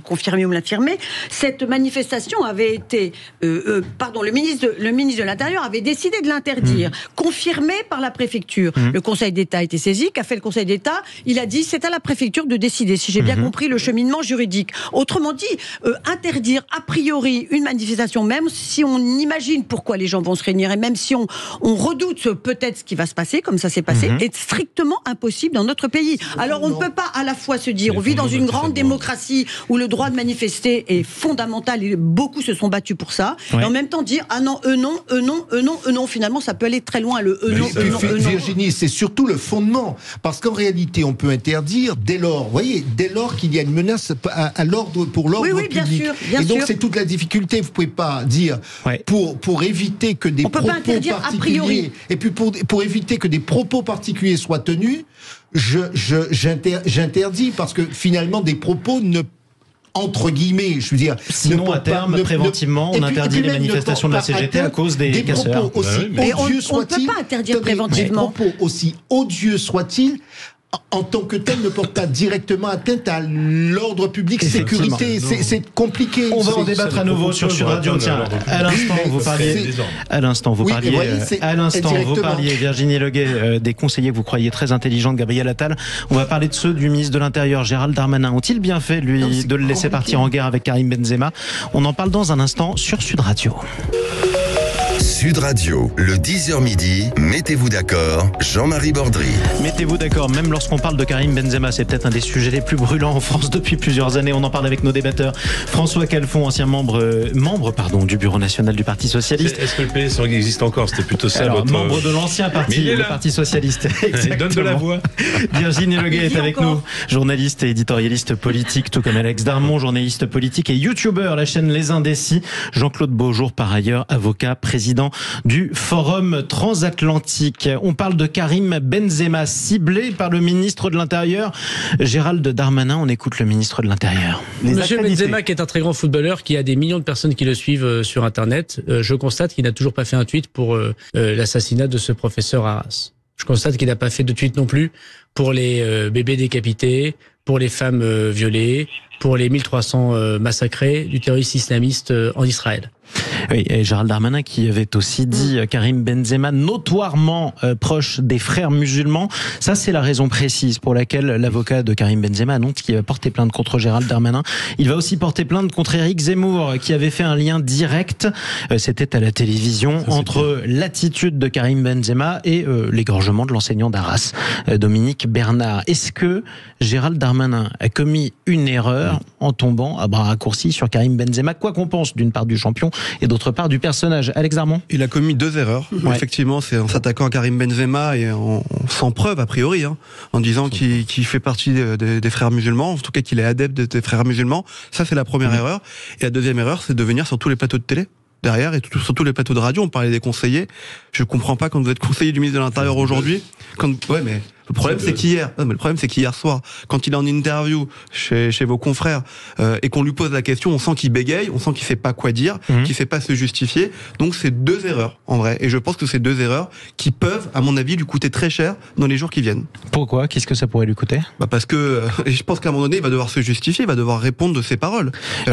confirmer ou me l'affirmer, cette manifestation avait été, le ministre de l'Intérieur avait décidé de l'interdire, confirmé par la préfecture. Le Conseil d'État a été saisi. Qu'a fait le Conseil d'État? Il a dit c'est à la préfecture de décider, si j'ai bien compris le cheminement juridique. Autrement dit, interdire a priori une manifestation, même si on imagine pourquoi les gens vont se réunir et même si on redoute peut-être ce qui va se passer, comme ça s'est passé, est strictement impossible dans notre pays. Alors on ne peut pas à la fois se dire, on vit dans une grande démocratie où le droit de manifester est fondamental et beaucoup se sont battus pour ça, et en même temps dire ah non, eux non, finalement ça peut aller très loin, le eux non. Virginie, c'est surtout le fondement, parce qu'en réalité on peut interdire dès lors qu'il y a une menace à l'ordre, pour l'ordre public. Bien sûr. Donc c'est toute la difficulté. Vous pouvez pas dire pour éviter que des propos particuliers, et puis pour éviter que des propos particuliers soient tenus, j'interdis, parce que finalement des propos ne, entre guillemets, je veux dire... Sinon, à terme, préventivement, on interdit les manifestations de la CGT à cause des casseurs. Propos aussi odieux soient-ils, on ne peut pas interdire préventivement. Des propos aussi odieux soient-ils, en tant que tel, ne porte pas directement atteinte à l'ordre public, sécurité. C'est compliqué. On va en débattre à nouveau sur Sud Radio. Tiens, à l'instant, vous parliez, Virginie Leguet, des conseillers que vous croyez très intelligents de Gabriel Attal. On va parler de ceux du ministre de l'Intérieur, Gérald Darmanin. Ont-ils bien fait, lui, de le laisser partir en guerre avec Karim Benzema? On en parle dans un instant sur Sud Radio. Sud Radio, le 10h midi, mettez-vous d'accord, Jean-Marie Bordry. Mettez-vous d'accord, même lorsqu'on parle de Karim Benzema, c'est peut-être un des sujets les plus brûlants en France depuis plusieurs années. On en parle avec nos débatteurs. François Calfon, ancien membre du Bureau National du Parti Socialiste. Est-ce que le PS existe encore? C'était plutôt ça. Alors, membre de l'ancien parti, le Parti Socialiste. Donne de la voix. Virginie Leguet est avec nous, journaliste et éditorialiste politique, tout comme Alex Darmon, journaliste politique et youtubeur, la chaîne Les Indécis. Jean-Claude Beaujour, par ailleurs, avocat, président du Forum Transatlantique. On parle de Karim Benzema, ciblé par le ministre de l'Intérieur, Gérald Darmanin. On écoute le ministre de l'Intérieur. Monsieur Benzema, qui est un très grand footballeur, qui a des millions de personnes qui le suivent sur Internet, je constate qu'il n'a toujours pas fait un tweet pour l'assassinat de ce professeur Arras. Je constate qu'il n'a pas fait de tweet non plus pour les bébés décapités, pour les femmes violées, pour les 1300 massacrés du terroriste islamiste en Israël. Oui, et Gérald Darmanin qui avait aussi dit Karim Benzema notoirement proche des frères musulmans. Ça, c'est la raison précise pour laquelle l'avocat de Karim Benzema annonce qu'il va porter plainte contre Gérald Darmanin. Il va aussi porter plainte contre Éric Zemmour, qui avait fait un lien direct, c'était à la télévision, entre l'attitude de Karim Benzema et l'égorgement de l'enseignant d'Arras, Dominique Bernard. Est-ce que Gérald Darmanin a commis une erreur en tombant à bras raccourcis sur Karim Benzema, quoi qu'on pense d'une part du champion et d'autre part du personnage? Alex Darmon? Il a commis deux erreurs. Effectivement, c'est en s'attaquant à Karim Benzema et sans preuve a priori, en disant qu'il fait partie des frères musulmans, en tout cas qu'il est adepte des frères musulmans. Ça, c'est la première erreur. Et la deuxième erreur, c'est de venir sur tous les plateaux de télé derrière et sur tous les plateaux de radio. On parlait des conseillers. Je comprends pas quand vous êtes conseiller du ministre de l'Intérieur aujourd'hui. Mais le problème, c'est qu'hier soir, quand il est en interview chez vos confrères et qu'on lui pose la question, on sent qu'il bégaye, on sent qu'il sait pas quoi dire, qu'il sait pas se justifier. Donc c'est deux erreurs en vrai, et je pense que c'est deux erreurs qui peuvent, à mon avis, lui coûter très cher dans les jours qui viennent. Pourquoi? Qu'est-ce que ça pourrait lui coûter? Parce que je pense qu'à un moment donné, il va devoir se justifier, il va devoir répondre de ses paroles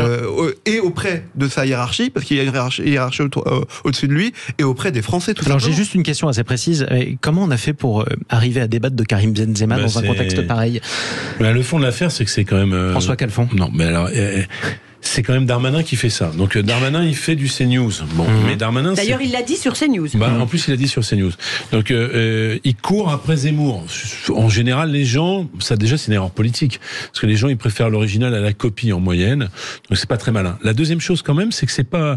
et auprès de sa hiérarchie, parce qu'il y a une hiérarchie au-dessus de lui, et auprès des Français. Tout Alors simplement. j'ai juste une question assez précise. Comment on a fait pour arriver à débattre de Karim Benzema dans un contexte pareil? Le fond de l'affaire, c'est que c'est quand même... François Calfon. Non, mais alors... c'est quand même Darmanin qui fait ça. Donc Darmanin, il fait du CNews. Bon, mais Darmanin... D'ailleurs, il l'a dit sur CNews. En plus, il a dit sur CNews. Donc, il court après Zemmour. En général, les gens... Ça, déjà, c'est une erreur politique. Parce que les gens, ils préfèrent l'original à la copie en moyenne. Donc, c'est pas très malin. La deuxième chose, quand même, c'est que c'est pas...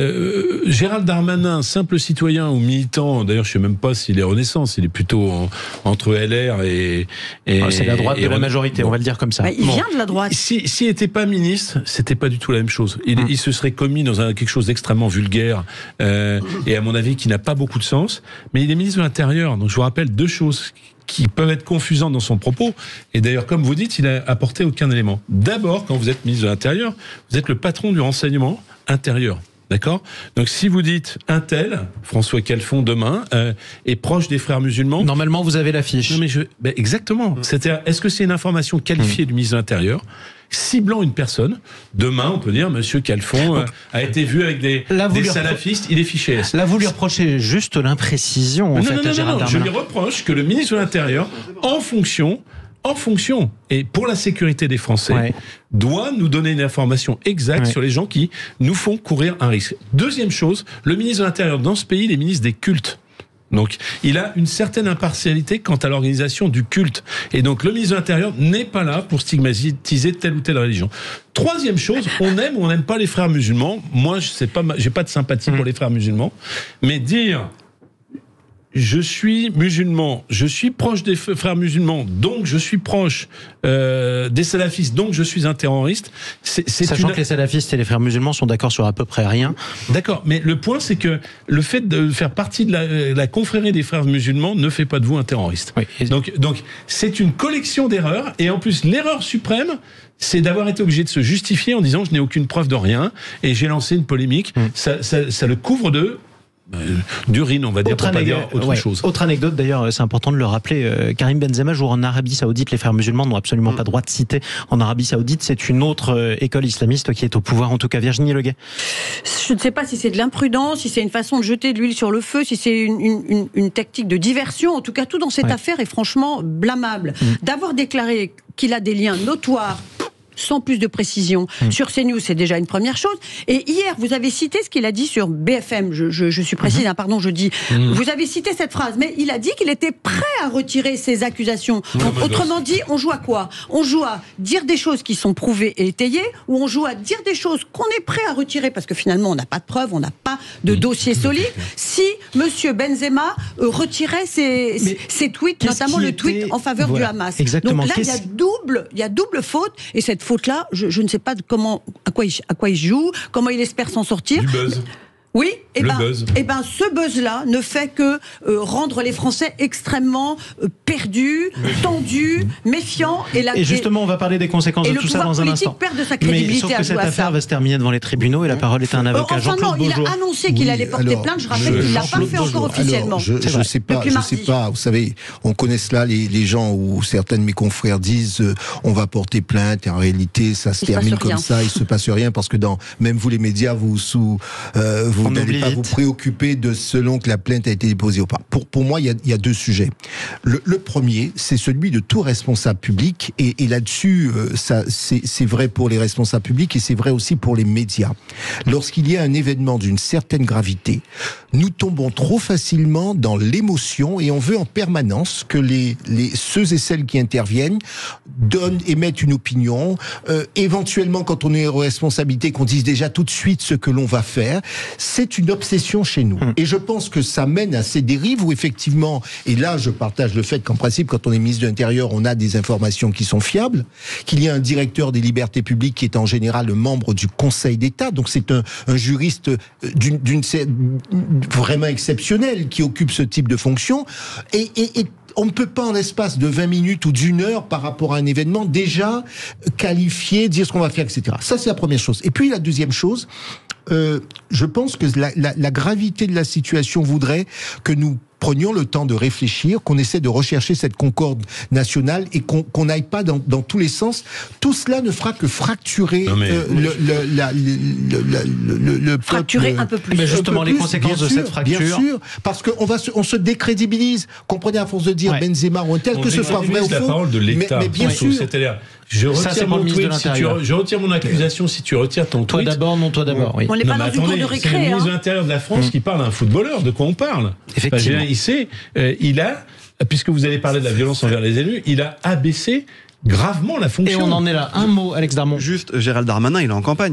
Gérald Darmanin, simple citoyen ou militant, d'ailleurs, je sais même pas s'il est Renaissance. Il est plutôt entre LR et c'est la droite de la majorité, on va le dire comme ça. Il vient de la droite. S'il n'était pas ministre, c'était pas du tout la même chose. Il se serait commis dans quelque chose d'extrêmement vulgaire et à mon avis qui n'a pas beaucoup de sens. Mais il est ministre de l'Intérieur, donc je vous rappelle deux choses qui peuvent être confusantes dans son propos. Et d'ailleurs, comme vous dites, il n'a apporté aucun élément. D'abord, quand vous êtes ministre de l'Intérieur, vous êtes le patron du renseignement intérieur. D'accord? Donc si vous dites un tel, François Calfon demain, est proche des frères musulmans... Normalement, vous avez la fiche. Non mais exactement. C'est-à-dire, est-ce que c'est une information qualifiée du ministre de l'Intérieur ciblant une personne. Demain, on peut dire, Monsieur Calfon a été vu avec des salafistes, il est fiché S. Là, vous lui reprochez juste l'imprécision, en fait, à Gérald Darmanin. Je lui reproche que le ministre de l'Intérieur, en fonction, et pour la sécurité des Français, doit nous donner une information exacte sur les gens qui nous font courir un risque. Deuxième chose, le ministre de l'Intérieur dans ce pays, il est ministre des cultes. Donc, il a une certaine impartialité quant à l'organisation du culte. Et donc, le ministre de l'Intérieur n'est pas là pour stigmatiser telle ou telle religion. Troisième chose, on aime ou on n'aime pas les frères musulmans. Moi, j'ai pas de sympathie pour les frères musulmans. Mais dire... Je suis musulman, je suis proche des frères musulmans, donc je suis proche des salafistes, donc je suis un terroriste. Sachant que les salafistes et les frères musulmans sont d'accord sur à peu près rien. D'accord, mais le point c'est que le fait de faire partie de la confrérie des frères musulmans ne fait pas de vous un terroriste. Oui. Donc c'est une collection d'erreurs, et en plus l'erreur suprême, c'est d'avoir été obligé de se justifier en disant je n'ai aucune preuve de rien, et j'ai lancé une polémique. Ça le couvre d'urine, on va dire, pour pas dire autre chose. Autre anecdote, d'ailleurs, c'est important de le rappeler, Karim Benzema joue en Arabie Saoudite. Les frères musulmans n'ont absolument pas droit de citer en Arabie Saoudite. C'est une autre école islamiste qui est au pouvoir, en tout cas. Virginie Leguet. Je ne sais pas si c'est de l'imprudence, si c'est une façon de jeter de l'huile sur le feu, si c'est une tactique de diversion. En tout cas, tout dans cette affaire est franchement blâmable. D'avoir déclaré qu'il a des liens notoires, sans plus de précision, sur CNews, c'est déjà une première chose. Et hier, vous avez cité ce qu'il a dit sur BFM, je suis précise, pardon, je dis, vous avez cité cette phrase, mais il a dit qu'il était prêt à retirer ses accusations. Donc, autrement dit, on joue à quoi? On joue à dire des choses qui sont prouvées et étayées, ou on joue à dire des choses qu'on est prêt à retirer, parce que finalement, on n'a pas de preuves, on n'a pas de dossier solide. Si Monsieur Benzema retirait ses tweets, notamment le tweet en faveur du Hamas. Exactement. Donc là, il y a double faute, et cette faute-là, je ne sais pas à quoi il joue, comment il espère s'en sortir. Du buzz. Oui, et ce buzz-là ne fait que rendre les Français extrêmement perdus, tendus, méfiants. Et justement, on va parler des conséquences de tout ça dans un instant. Perd de sa crédibilité. Mais sauf que cette affaire va se terminer devant les tribunaux, et la parole est à un avocat. Jean-Claude Beaujour. Il a annoncé qu'il allait porter plainte. Je rappelle qu'il ne l'a pas fait encore officiellement. Je ne sais pas. Vous savez, on connaît cela, les gens où certains de mes confrères disent on va porter plainte, et en réalité, ça se termine comme ça, il se passe rien, parce que même vous, les médias, vous n'allez pas vous préoccuper de selon que la plainte a été déposée ou pas. Pour moi, il y a deux sujets. Le premier, c'est celui de tout responsable public, et là-dessus, c'est vrai pour les responsables publics, et c'est vrai aussi pour les médias. Lorsqu'il y a un événement d'une certaine gravité, nous tombons trop facilement dans l'émotion, et on veut en permanence que ceux et celles qui interviennent émettent une opinion, éventuellement quand on est aux responsabilités, qu'on dise déjà tout de suite ce que l'on va faire. C'est une obsession chez nous. Et je pense que ça mène à ces dérives où effectivement, et là je partage le fait qu'en principe, quand on est ministre de l'Intérieur, on a des informations qui sont fiables, qu'il y a un directeur des libertés publiques qui est en général le membre du Conseil d'État, donc c'est un juriste vraiment exceptionnel qui occupe ce type de fonction, et on ne peut pas en l'espace de 20 minutes ou d'une heure par rapport à un événement déjà qualifier, dire ce qu'on va faire, etc. Ça, c'est la première chose. Et puis la deuxième chose, je pense que la gravité de la situation voudrait que nous prenions le temps de réfléchir, qu'on essaie de rechercher cette concorde nationale, et qu'on n'aille pas dans tous les sens. Tout cela ne fera que fracturer le fracturer un peu plus. Mais justement, les conséquences de cette fracture. Bien sûr, parce qu'on se décrédibilise. Comprenez, à force de dire Benzema ou un tel, que ce soit vrai ou faux. La parole de l'État. Mais bien sûr. C'est-à-dire, je retire mon tweet, je retire mon accusation si tu retires ton tweet. Toi d'abord, oui. On n'est pas dans une cour de récré. C'est le ministre de l'Intérieur de la France qui parle à un footballeur. De quoi on parle? Effectivement. Il a, puisque vous allez parler de la violence envers les élus, il a abaissé gravement la fonction. Et on en est là. Un mot, Alex Darmon. Juste, Gérald Darmanin, il est en campagne.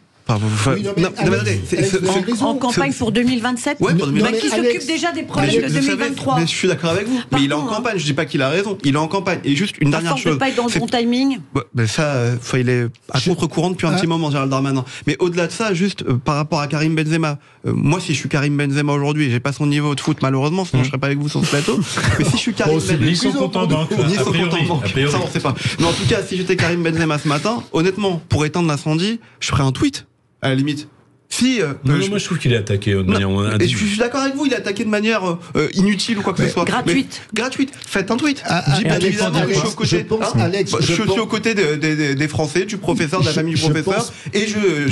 En campagne pour 2027. Ouais, pour 2027. Qui s'occupe déjà des problèmes de 2023. Mais je suis d'accord avec vous. Mais il est en campagne. Je dis pas qu'il a raison. Il est en campagne. Et juste une dernière chose. De pas être dans le bon timing. Il est à contre-courant depuis un petit moment, Gérald Darmanin. Mais au-delà de ça, juste par rapport à Karim Benzema. Moi, si je suis Karim Benzema aujourd'hui, j'ai pas son niveau de foot malheureusement, sinon je serais pas avec vous sur ce plateau. Mais si je suis Karim Benzema, ils sont contents d'un coup. Ça, on sait pas. Mais en tout cas, si j'étais Karim Benzema ce matin, honnêtement, pour éteindre l'incendie, je ferais un tweet à la limite. Si, moi je trouve qu'il est attaqué de manière et je suis d'accord avec vous, il est attaqué de manière inutile ou quoi que ce soit. Gratuite. Mais, gratuite. Faites un tweet. Dites Alex, évidemment, je suis aux côtés. Je suis aux côtés des Français, du professeur, de la famille du professeur, et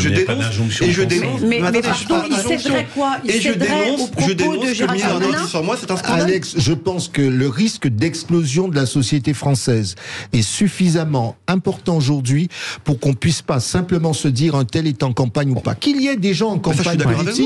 je dénonce. Mais pardon, il céderait quoi? Il céderait aux propos de Gérald Darmanin? Sur moi, c'est un scandale. Alex, je pense que le risque d'explosion de la société française est suffisamment important aujourd'hui pour qu'on puisse pas simplement se dire un tel est en campagne ou pas. Qu'il y ait des gens en campagne politique,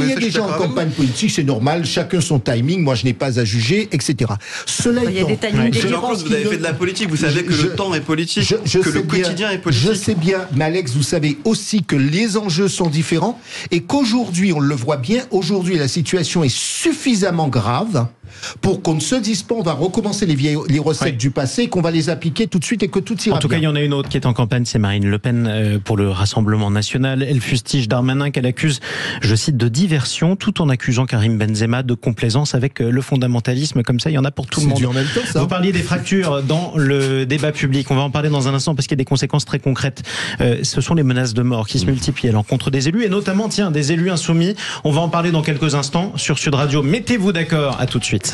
c'est normal, chacun son timing, moi je n'ai pas à juger, etc. Cela étant, il y a des timings différents. Vous avez fait de la politique, vous savez que le temps est politique, que le quotidien est politique. Je sais bien, mais Alex, vous savez aussi que les enjeux sont différents et qu'aujourd'hui, on le voit bien, aujourd'hui la situation est suffisamment grave pour qu'on ne se dise pas on va recommencer les recettes du passé et qu'on va les appliquer tout de suite et que tout ira bien. En tout cas, il y en a une autre qui est en campagne, c'est Marine Le Pen pour le Rassemblement National. Elle fustige Darmanin qu'elle accuse, je cite, de diversion, tout en accusant Karim Benzema de complaisance avec le fondamentalisme. Comme ça, il y en a pour tout le monde. En même temps, ça. Vous parliez des fractures dans le débat public. On va en parler dans un instant parce qu'il y a des conséquences très concrètes. Ce sont les menaces de mort qui se multiplient à l'encontre des élus et notamment, des élus insoumis. On va en parler dans quelques instants sur Sud Radio. Mettez-vous d'accord. À tout de suite.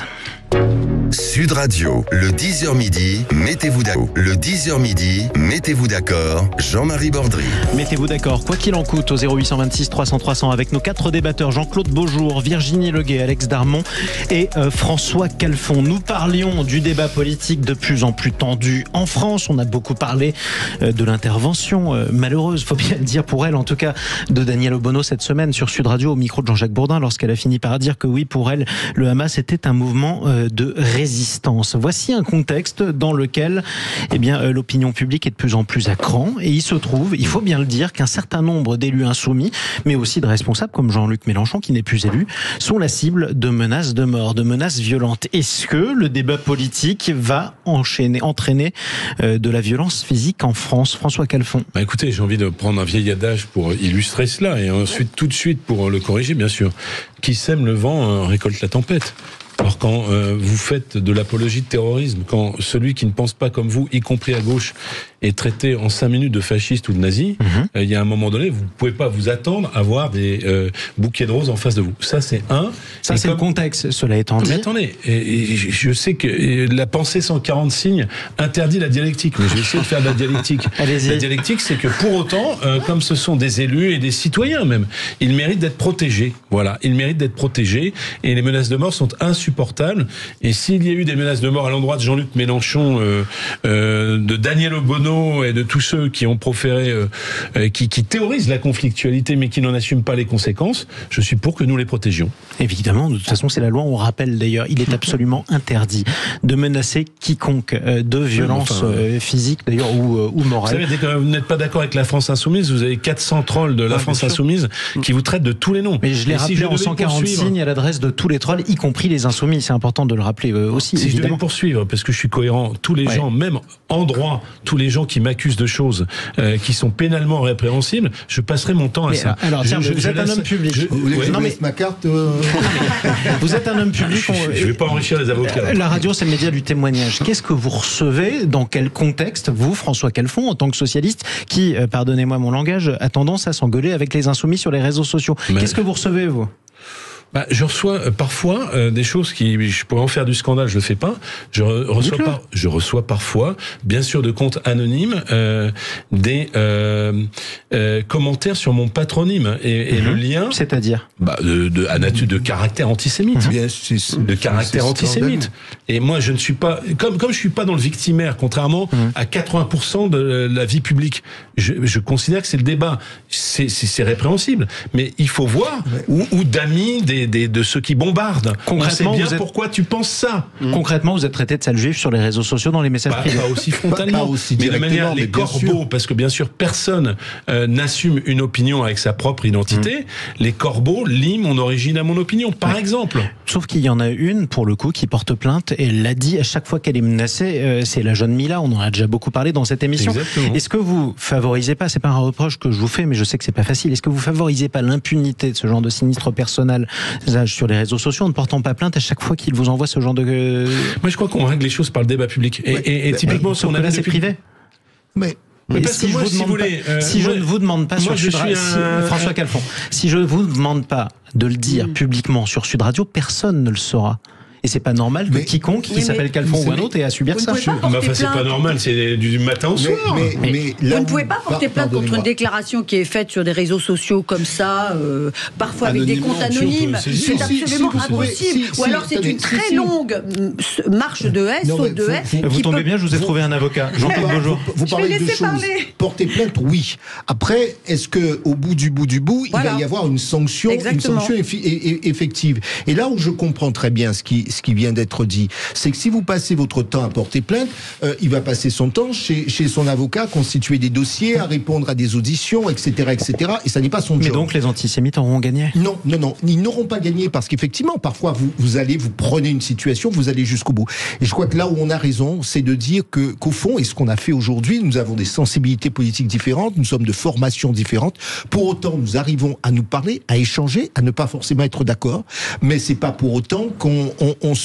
Sud Radio, le 10h midi, mettez-vous d'accord. Le 10h midi, mettez-vous d'accord. Jean-Marie Bordry. Mettez-vous d'accord, quoi qu'il en coûte, au 0826 300 300 avec nos 4 débatteurs, Jean-Claude Beaujour, Virginie Leguet, Alex Darmon et François Calfon. Nous parlions du débat politique de plus en plus tendu en France. On a beaucoup parlé de l'intervention malheureuse, faut bien le dire pour elle en tout cas, de Danielle Obono cette semaine sur Sud Radio au micro de Jean-Jacques Bourdin lorsqu'elle a fini par dire que oui, pour elle, le Hamas était un mouvement de résistance. Voici un contexte dans lequel l'opinion publique est de plus en plus à cran et il se trouve, il faut bien le dire, qu'un certain nombre d'élus insoumis, mais aussi de responsables comme Jean-Luc Mélenchon qui n'est plus élu, sont la cible de menaces de mort, de menaces violentes. Est-ce que le débat politique va entraîner de la violence physique en France? François Calfon. Écoutez, j'ai envie de prendre un vieil adage pour illustrer cela et ensuite tout de suite pour le corriger, bien sûr. Qui sème le vent récolte la tempête. Alors quand vous faites de l'apologie de terrorisme, quand celui qui ne pense pas comme vous, y compris à gauche, est traité en 5 minutes de fasciste ou de nazi, il y a un moment donné, vous ne pouvez pas vous attendre à voir des bouquets de roses en face de vous. Ça, c'est un. Ça, c'est le contexte, cela étant dit. Mais attendez, je sais que la pensée 140 signes interdit la dialectique, mais je vais essayer de faire de la dialectique. Allez-y. La dialectique, c'est que pour autant, comme ce sont des élus et des citoyens même, ils méritent d'être protégés. Voilà, ils méritent d'être protégés et les menaces de mort sont insupportables. Et s'il y a eu des menaces de mort à l'endroit de Jean-Luc Mélenchon, de Danielle Obono et de tous ceux qui ont proféré, qui théorisent la conflictualité mais qui n'en assument pas les conséquences, je suis pour que nous les protégions. Évidemment, De toute façon, c'est la loi. On rappelle d'ailleurs, il est absolument interdit de menacer quiconque de violence physique d'ailleurs ou morale. Vous savez, dès que vous n'êtes pas d'accord avec la France Insoumise, vous avez 400 trolls de la France Insoumise qui vous traitent de tous les noms. Mais je l'ai rappelé en 140 signes à l'adresse de tous les trolls, y compris les Insoumis. C'est important de le rappeler aussi. Si je devais poursuivre, parce que je suis cohérent, tous les gens, même en droit, tous les gens qui m'accusent de choses qui sont pénalement répréhensibles, je passerai mon temps à ça. Alors, tiens, vous êtes un homme public. Vous voulez que je laisse ma carte Vous êtes un homme public. Je ne vais pas enrichir les avocats. La radio, c'est le média du témoignage. Qu'est-ce que vous recevez? Dans quel contexte, vous, François Calfon, en tant que socialiste, qui, pardonnez-moi mon langage, a tendance à s'engueuler avec les insoumis sur les réseaux sociaux? Qu'est-ce que vous recevez, vous? Je reçois parfois des choses qui, je pourrais en faire du scandale, je le fais pas. Je reçois parfois, bien sûr, de comptes anonymes, des commentaires sur mon patronyme et le lien. C'est-à-dire de caractère antisémite. De caractère antisémite. Et moi, je ne suis pas comme je suis pas dans le victimaire, contrairement à 80% de la vie publique. Je considère que c'est le débat. C'est répréhensible, mais il faut voir ou d'amis de ceux qui bombardent. Concrètement, pourquoi tu penses ça. Concrètement, vous êtes traité de sale juif sur les réseaux sociaux, dans les messages privés. Pas aussi frontalement. Pas aussi mais de manière, mais les corbeaux, parce que bien sûr, personne n'assume une opinion avec sa propre identité. Les corbeaux lient mon origine à mon opinion, par exemple. Sauf qu'il y en a une, pour le coup, qui porte plainte et elle l'a dit à chaque fois qu'elle est menacée. C'est la jeune Mila. On en a déjà beaucoup parlé dans cette émission. Exactement. Est-ce que vous favorisez pas, c'est pas un reproche que je vous fais, mais je sais que c'est pas facile. Est-ce que vous favorisez pas l'impunité de ce genre de sinistre personnel sur les réseaux sociaux en ne portant pas plainte à chaque fois qu'ils vous envoient ce genre de... Moi, je crois qu'on règle les choses par le débat public. Et typiquement, si on a là, c'est privé. Mais Mais Et parce que moi, si vous voulez, je ne vous demande pas sur Sud Radio, François Calfon, si je ne vous demande pas de le dire publiquement sur Sud Radio, personne ne le saura. Et c'est pas normal que quiconque qui s'appelle Calfon ou un autre ait à subir ça. C'est pas normal, c'est du matin au soir. Mais vous ne pouvez pas porter plainte contre une déclaration qui est faite sur des réseaux sociaux comme ça, parfois avec des comptes anonymes. C'est absolument impossible. Ou alors c'est une très longue marche de haie, saut de haie. Vous tombez bien, je vous ai trouvé un avocat. Jean-Paul Beaujour. Vous parlez de choses. Porter plainte, oui. Après, est-ce que au bout du bout, il va y avoir une sanction effective? Et là où je comprends très bien ce qui vient d'être dit, c'est que si vous passez votre temps à porter plainte, il va passer son temps chez son avocat, constituer des dossiers, à répondre à des auditions, etc., etc. Et ça n'est pas son job. Mais donc les antisémites auront gagné? Non, ils n'auront pas gagné parce qu'effectivement, parfois vous prenez une situation, vous allez jusqu'au bout. Et je crois que là où on a raison, c'est de dire qu'au fond, et ce qu'on a fait aujourd'hui, nous avons des sensibilités politiques différentes, nous sommes de formations différentes. Pour autant, nous arrivons à nous parler, à échanger, à ne pas forcément être d'accord. Mais c'est pas pour autant qu'on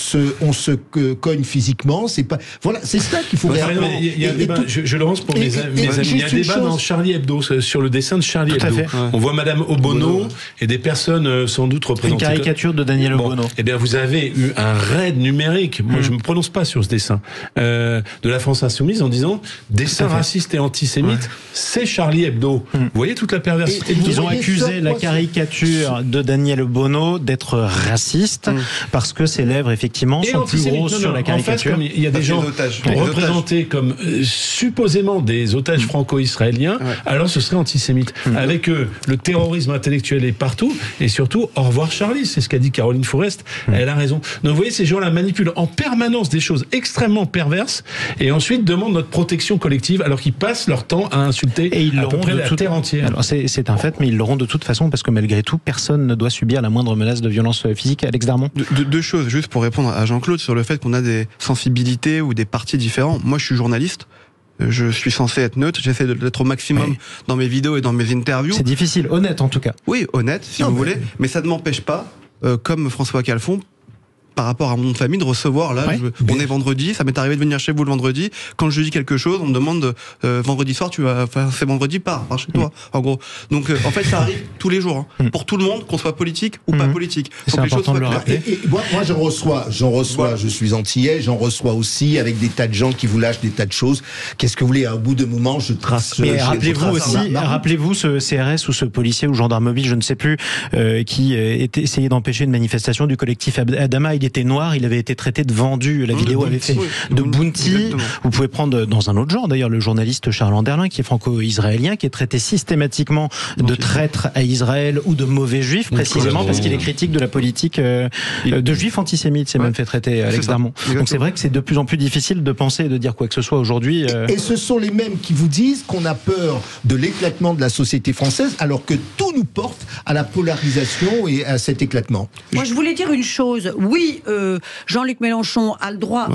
se cogne physiquement. C'est pas, voilà, c'est ça qu'il faut regarder. Il y a un débat, je le lance pour mes amis. Il y a un débat dans Charlie Hebdo, sur le dessin de Charlie Hebdo. On voit Madame Obono et des personnes sans doute représentées. Une caricature de Daniel Obono. Eh bien, vous avez eu un raid numérique. Moi, je me prononce pas sur ce dessin de la France Insoumise en disant dessin raciste et antisémite, c'est Charlie Hebdo. Vous voyez toute la perversité. Ils ont accusé la caricature de Daniel Obono d'être raciste parce que ses lèvres effectivement sont plus grosses sur la caricature. En fait, il y a des gens représentés comme supposément des otages franco-israéliens, alors ce serait antisémite. Avec le terrorisme intellectuel est partout, et surtout, au revoir Charlie, c'est ce qu'a dit Caroline Fourest, elle a raison. Donc vous voyez, ces gens-là manipulent en permanence des choses extrêmement perverses, et ensuite demandent notre protection collective, alors qu'ils passent leur temps à insulter à peu près la terre entière. Alors c'est un fait, mais ils l'auront de toute façon, parce que malgré tout, personne ne doit subir la moindre menace de violence physique. Alex Darmon. Deux choses, juste pour répondre à Jean-Claude sur le fait qu'on a des sensibilités ou des partis différents. Moi, je suis journaliste. Je suis censé être neutre. J'essaie d'être au maximum dans mes vidéos et dans mes interviews. C'est difficile, honnête en tout cas. Oui, honnête, si vous voulez. Mais ça ne m'empêche pas, comme François Calfon, par rapport à mon nom de famille, de recevoir, là, on est vendredi, ça m'est arrivé de venir chez vous le vendredi, quand je dis quelque chose, on me demande, vendredi soir, c'est vendredi, pars chez toi, en gros. Donc, en fait, ça arrive tous les jours, pour tout le monde, qu'on soit politique ou pas politique. C'est important de le rappeler. Et moi, j'en reçois, je suis antillais, j'en reçois aussi avec des tas de gens qui vous lâchent des tas de choses. Qu'est-ce que vous voulez, à un bout de moment, je trace. Mais rappelez-vous ce CRS ou ce policier ou gendarme mobile, je ne sais plus, qui essayait d'empêcher une manifestation du collectif Adama. Il était noir, il avait été traité de vendu. La vidéo avait fait de bounty. Exactement. Vous pouvez prendre dans un autre genre, d'ailleurs, le journaliste Charles Anderlin, qui est franco-israélien, qui est traité systématiquement de traître à Israël ou de mauvais juif, précisément parce qu'il est critique de la politique de juifs antisémites. C'est même fait traiter, Alex Darmon. Donc c'est vrai que c'est de plus en plus difficile de penser et de dire quoi que ce soit aujourd'hui. Et ce sont les mêmes qui vous disent qu'on a peur de l'éclatement de la société française, alors que tout nous porte à la polarisation et à cet éclatement. Moi, je voulais dire une chose. Oui, Jean-Luc Mélenchon a le droit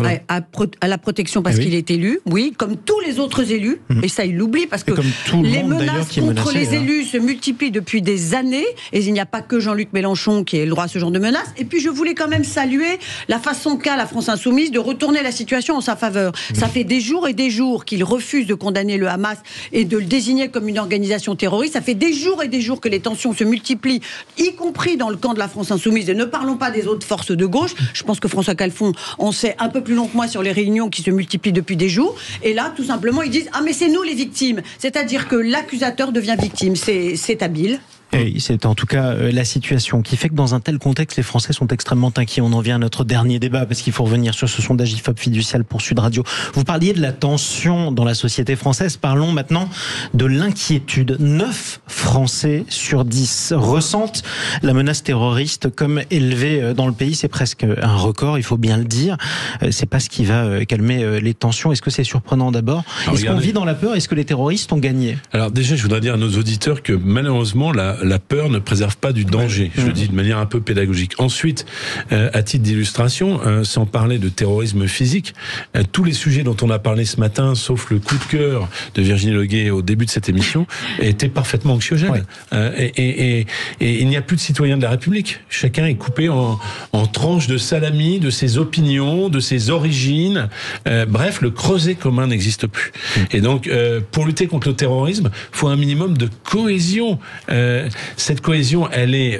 à la protection parce qu'il est élu, oui, comme tous les autres élus, et ça il l'oublie parce que les menaces contre les élus se multiplient depuis des années, et il n'y a pas que Jean-Luc Mélenchon qui ait le droit à ce genre de menaces. Et puis je voulais quand même saluer la façon qu'a la France Insoumise de retourner la situation en sa faveur. Ça fait des jours et des jours qu'il refuse de condamner le Hamas et de le désigner comme une organisation terroriste. Ça fait des jours et des jours que les tensions se multiplient, y compris dans le camp de la France Insoumise, et ne parlons pas des autres forces de gauche. Je pense que François Calfon en sait un peu plus long que moi sur les réunions qui se multiplient depuis des jours. Et là, tout simplement, ils disent « Ah, mais c'est nous les victimes ». C'est-à-dire que l'accusateur devient victime. C'est habile. Et c'est en tout cas la situation qui fait que dans un tel contexte, les Français sont extrêmement inquiets. On en vient à notre dernier débat parce qu'il faut revenir sur ce sondage IFOP fiducial pour Sud Radio. Vous parliez de la tension dans la société française. Parlons maintenant de l'inquiétude. 9 Français sur 10 ressentent la menace terroriste comme élevée dans le pays. C'est presque un record, il faut bien le dire. C'est pas ce qui va calmer les tensions. Est-ce que c'est surprenant d'abord? Est-ce qu'on vit dans la peur? Est-ce que les terroristes ont gagné? Alors déjà, je voudrais dire à nos auditeurs que malheureusement, la peur ne préserve pas du danger. Je le dis de manière un peu pédagogique. Ensuite, à titre d'illustration, sans parler de terrorisme physique, tous les sujets dont on a parlé ce matin, sauf le coup de cœur de Virginie Leguet au début de cette émission, étaient parfaitement anxiogènes. Ouais. Et il n'y a plus de citoyens de la République. Chacun est coupé en tranches de salami, de ses opinions, de ses origines. Bref, le creuset commun n'existe plus. Et donc, pour lutter contre le terrorisme, il faut un minimum de cohésion. Cette cohésion, elle est,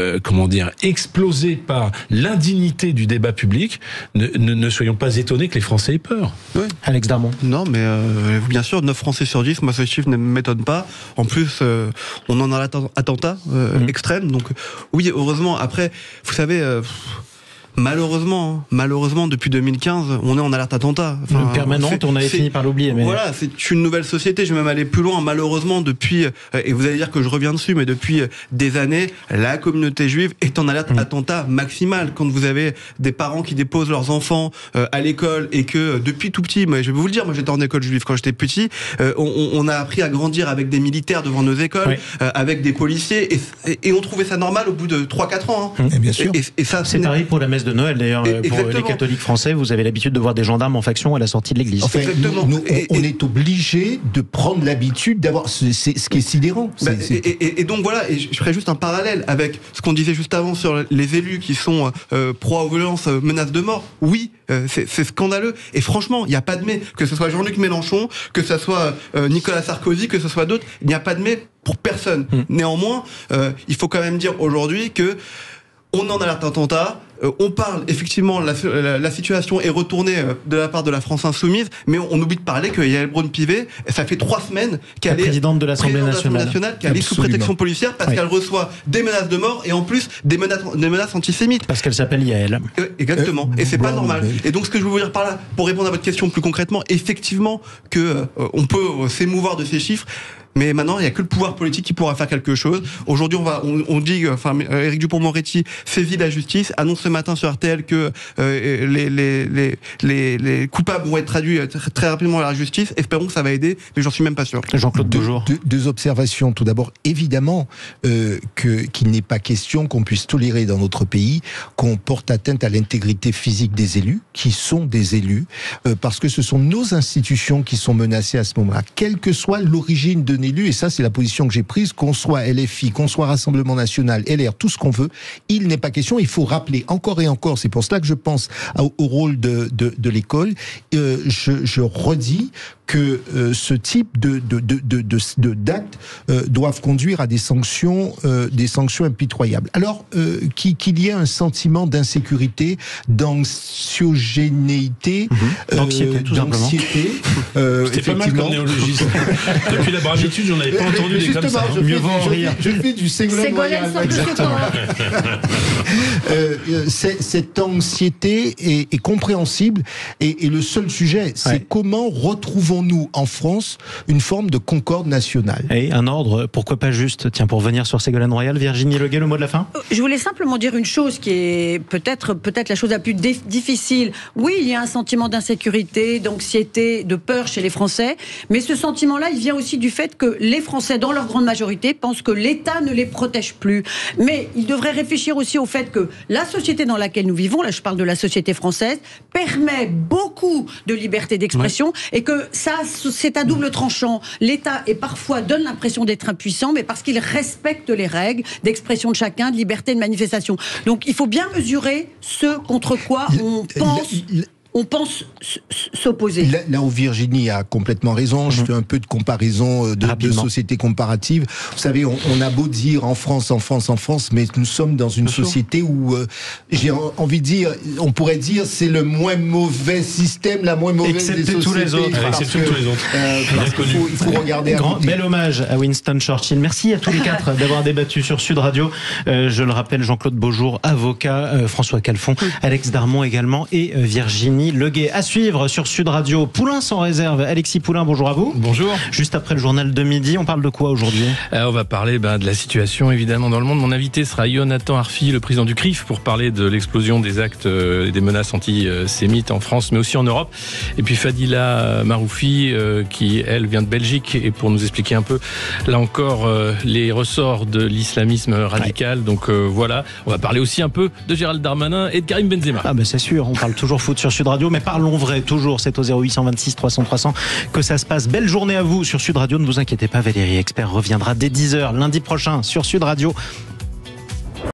explosée par l'indignité du débat public. Ne soyons pas étonnés que les Français aient peur. Oui. Alex Darmon. Non, mais bien sûr, 9 Français sur 10, moi ce chiffre ne m'étonne pas. En plus, on en a l'attentat extrême. Donc oui, heureusement. Après, vous savez... Malheureusement, depuis 2015, on est en alerte attentat. Enfin, permanente, on avait fini par l'oublier. Mais... Voilà, c'est une nouvelle société. Je vais même aller plus loin. Malheureusement, depuis, et vous allez dire que je reviens dessus, mais depuis des années, la communauté juive est en alerte attentat maximal. Quand vous avez des parents qui déposent leurs enfants à l'école et que depuis tout petit, moi, je vais vous le dire, moi j'étais en école juive quand j'étais petit, on a appris à grandir avec des militaires devant nos écoles, avec des policiers, et on trouvait ça normal au bout de 3-4 ans. Et bien sûr. Et ça, c'est pareil pour la messe de Noël d'ailleurs. Pour les catholiques français, vous avez l'habitude de voir des gendarmes en faction à la sortie de l'église. Enfin, on est obligé de prendre l'habitude d'avoir c'est ce qui est sidérant. Et donc voilà, et je ferai juste un parallèle avec ce qu'on disait juste avant sur les élus qui sont proie aux violences, menaces de mort. Oui, c'est scandaleux. Et franchement, il n'y a pas de mais. Que ce soit Jean-Luc Mélenchon, que ce soit Nicolas Sarkozy, que ce soit d'autres, il n'y a pas de mais pour personne. Néanmoins, il faut quand même dire aujourd'hui que on en alerte attentat. On parle effectivement, la situation est retournée de la part de la France insoumise, mais on oublie de parler que Yael Braun-Pivet, ça fait 3 semaines qu'elle est présidente de l'Assemblée nationale, qu'elle est sous protection policière parce qu'elle reçoit des menaces de mort et en plus des menaces antisémites. Parce qu'elle s'appelle Yael. Exactement. Et c'est pas normal. Et donc ce que je veux vous dire par là, pour répondre à votre question plus concrètement, effectivement que on peut s'émouvoir de ces chiffres. Mais maintenant, il n'y a que le pouvoir politique qui pourra faire quelque chose. Aujourd'hui, on dit, Éric Dupond-Moretti saisit la justice, annonce ce matin sur RTL que les coupables vont être traduits très rapidement à la justice. Espérons que ça va aider, mais j'en suis même pas sûr. Jean-Claude Beaujour. Deux observations. Tout d'abord, évidemment, qu'il n'est pas question qu'on puisse tolérer dans notre pays qu'on porte atteinte à l'intégrité physique des élus, qui sont des élus, parce que ce sont nos institutions qui sont menacées à ce moment-là, quelle que soit l'origine de élu, et ça c'est la position que j'ai prise, qu'on soit LFI, qu'on soit Rassemblement National, LR, tout ce qu'on veut, il n'est pas question, il faut rappeler encore et encore, c'est pour cela que je pense au rôle de l'école, je redis que ce type d'actes doivent conduire à des sanctions impitoyables. Alors qu'il y ait un sentiment d'insécurité, d'anxiogénéité, d'anxiété, tout simplement. C'était pas mal comme néologisme. Depuis la bravitude, j'en avais pas entendu des comme ça. Mieux vaut en rire. Je fais du Ségolène Royal. Cette anxiété est compréhensible et le seul sujet, c'est comment retrouvons-nous en France une forme de concorde nationale. Et un ordre, pourquoi pas juste, tiens, pour venir sur Ségolène Royal, Virginie Leguet, le mot de la fin. Je voulais simplement dire une chose qui est peut-être la chose la plus difficile. Oui, il y a un sentiment d'insécurité, d'anxiété, de peur chez les Français, mais ce sentiment-là, il vient aussi du fait que les Français, dans leur grande majorité, pensent que l'État ne les protège plus. Mais ils devraient réfléchir aussi au fait que la société dans laquelle nous vivons, là je parle de la société française, permet beaucoup de liberté d'expression et que ça, c'est à double tranchant. L'État parfois donne l'impression d'être impuissant, mais parce qu'il respecte les règles d'expression de chacun, de liberté de manifestation. Donc il faut bien mesurer ce contre quoi on pense s'opposer. Là où Virginie a complètement raison, je fais un peu de comparaison de sociétés comparatives. Vous savez, on a beau dire en France, mais nous sommes dans une société où j'ai envie de dire, on pourrait dire c'est le moins mauvais système, la moins mauvaise des sociétés. Tous les autres. Excepté tous les autres. Il faut regarder. Bel hommage à Winston Churchill. Merci à tous les quatre d'avoir débattu sur Sud Radio. Je le rappelle, Jean-Claude Beaujour, avocat, François Calfon, Alex Darmon également et Virginie Anthony Leguet. À suivre sur Sud Radio, Poulain sans réserve. Alexis Poulain, bonjour à vous. Bonjour. Juste après le journal de midi, on parle de quoi aujourd'hui ? On va parler de la situation évidemment dans le monde. Mon invité sera Jonathan Arfi, le président du CRIF, pour parler de l'explosion des actes et des menaces antisémites en France, mais aussi en Europe. Et puis Fadila Maroufi, qui elle vient de Belgique, et pour nous expliquer un peu, là encore, les ressorts de l'islamisme radical. Ouais. Donc voilà, on va parler aussi un peu de Gérald Darmanin et de Karim Benzema. Ah ben c'est sûr, on parle toujours foot sur Sud Radio, mais parlons vrai, toujours, c'est au 0826 300 300 que ça se passe. Belle journée à vous sur Sud Radio, ne vous inquiétez pas, Valérie Expert reviendra dès 10h lundi prochain sur Sud Radio.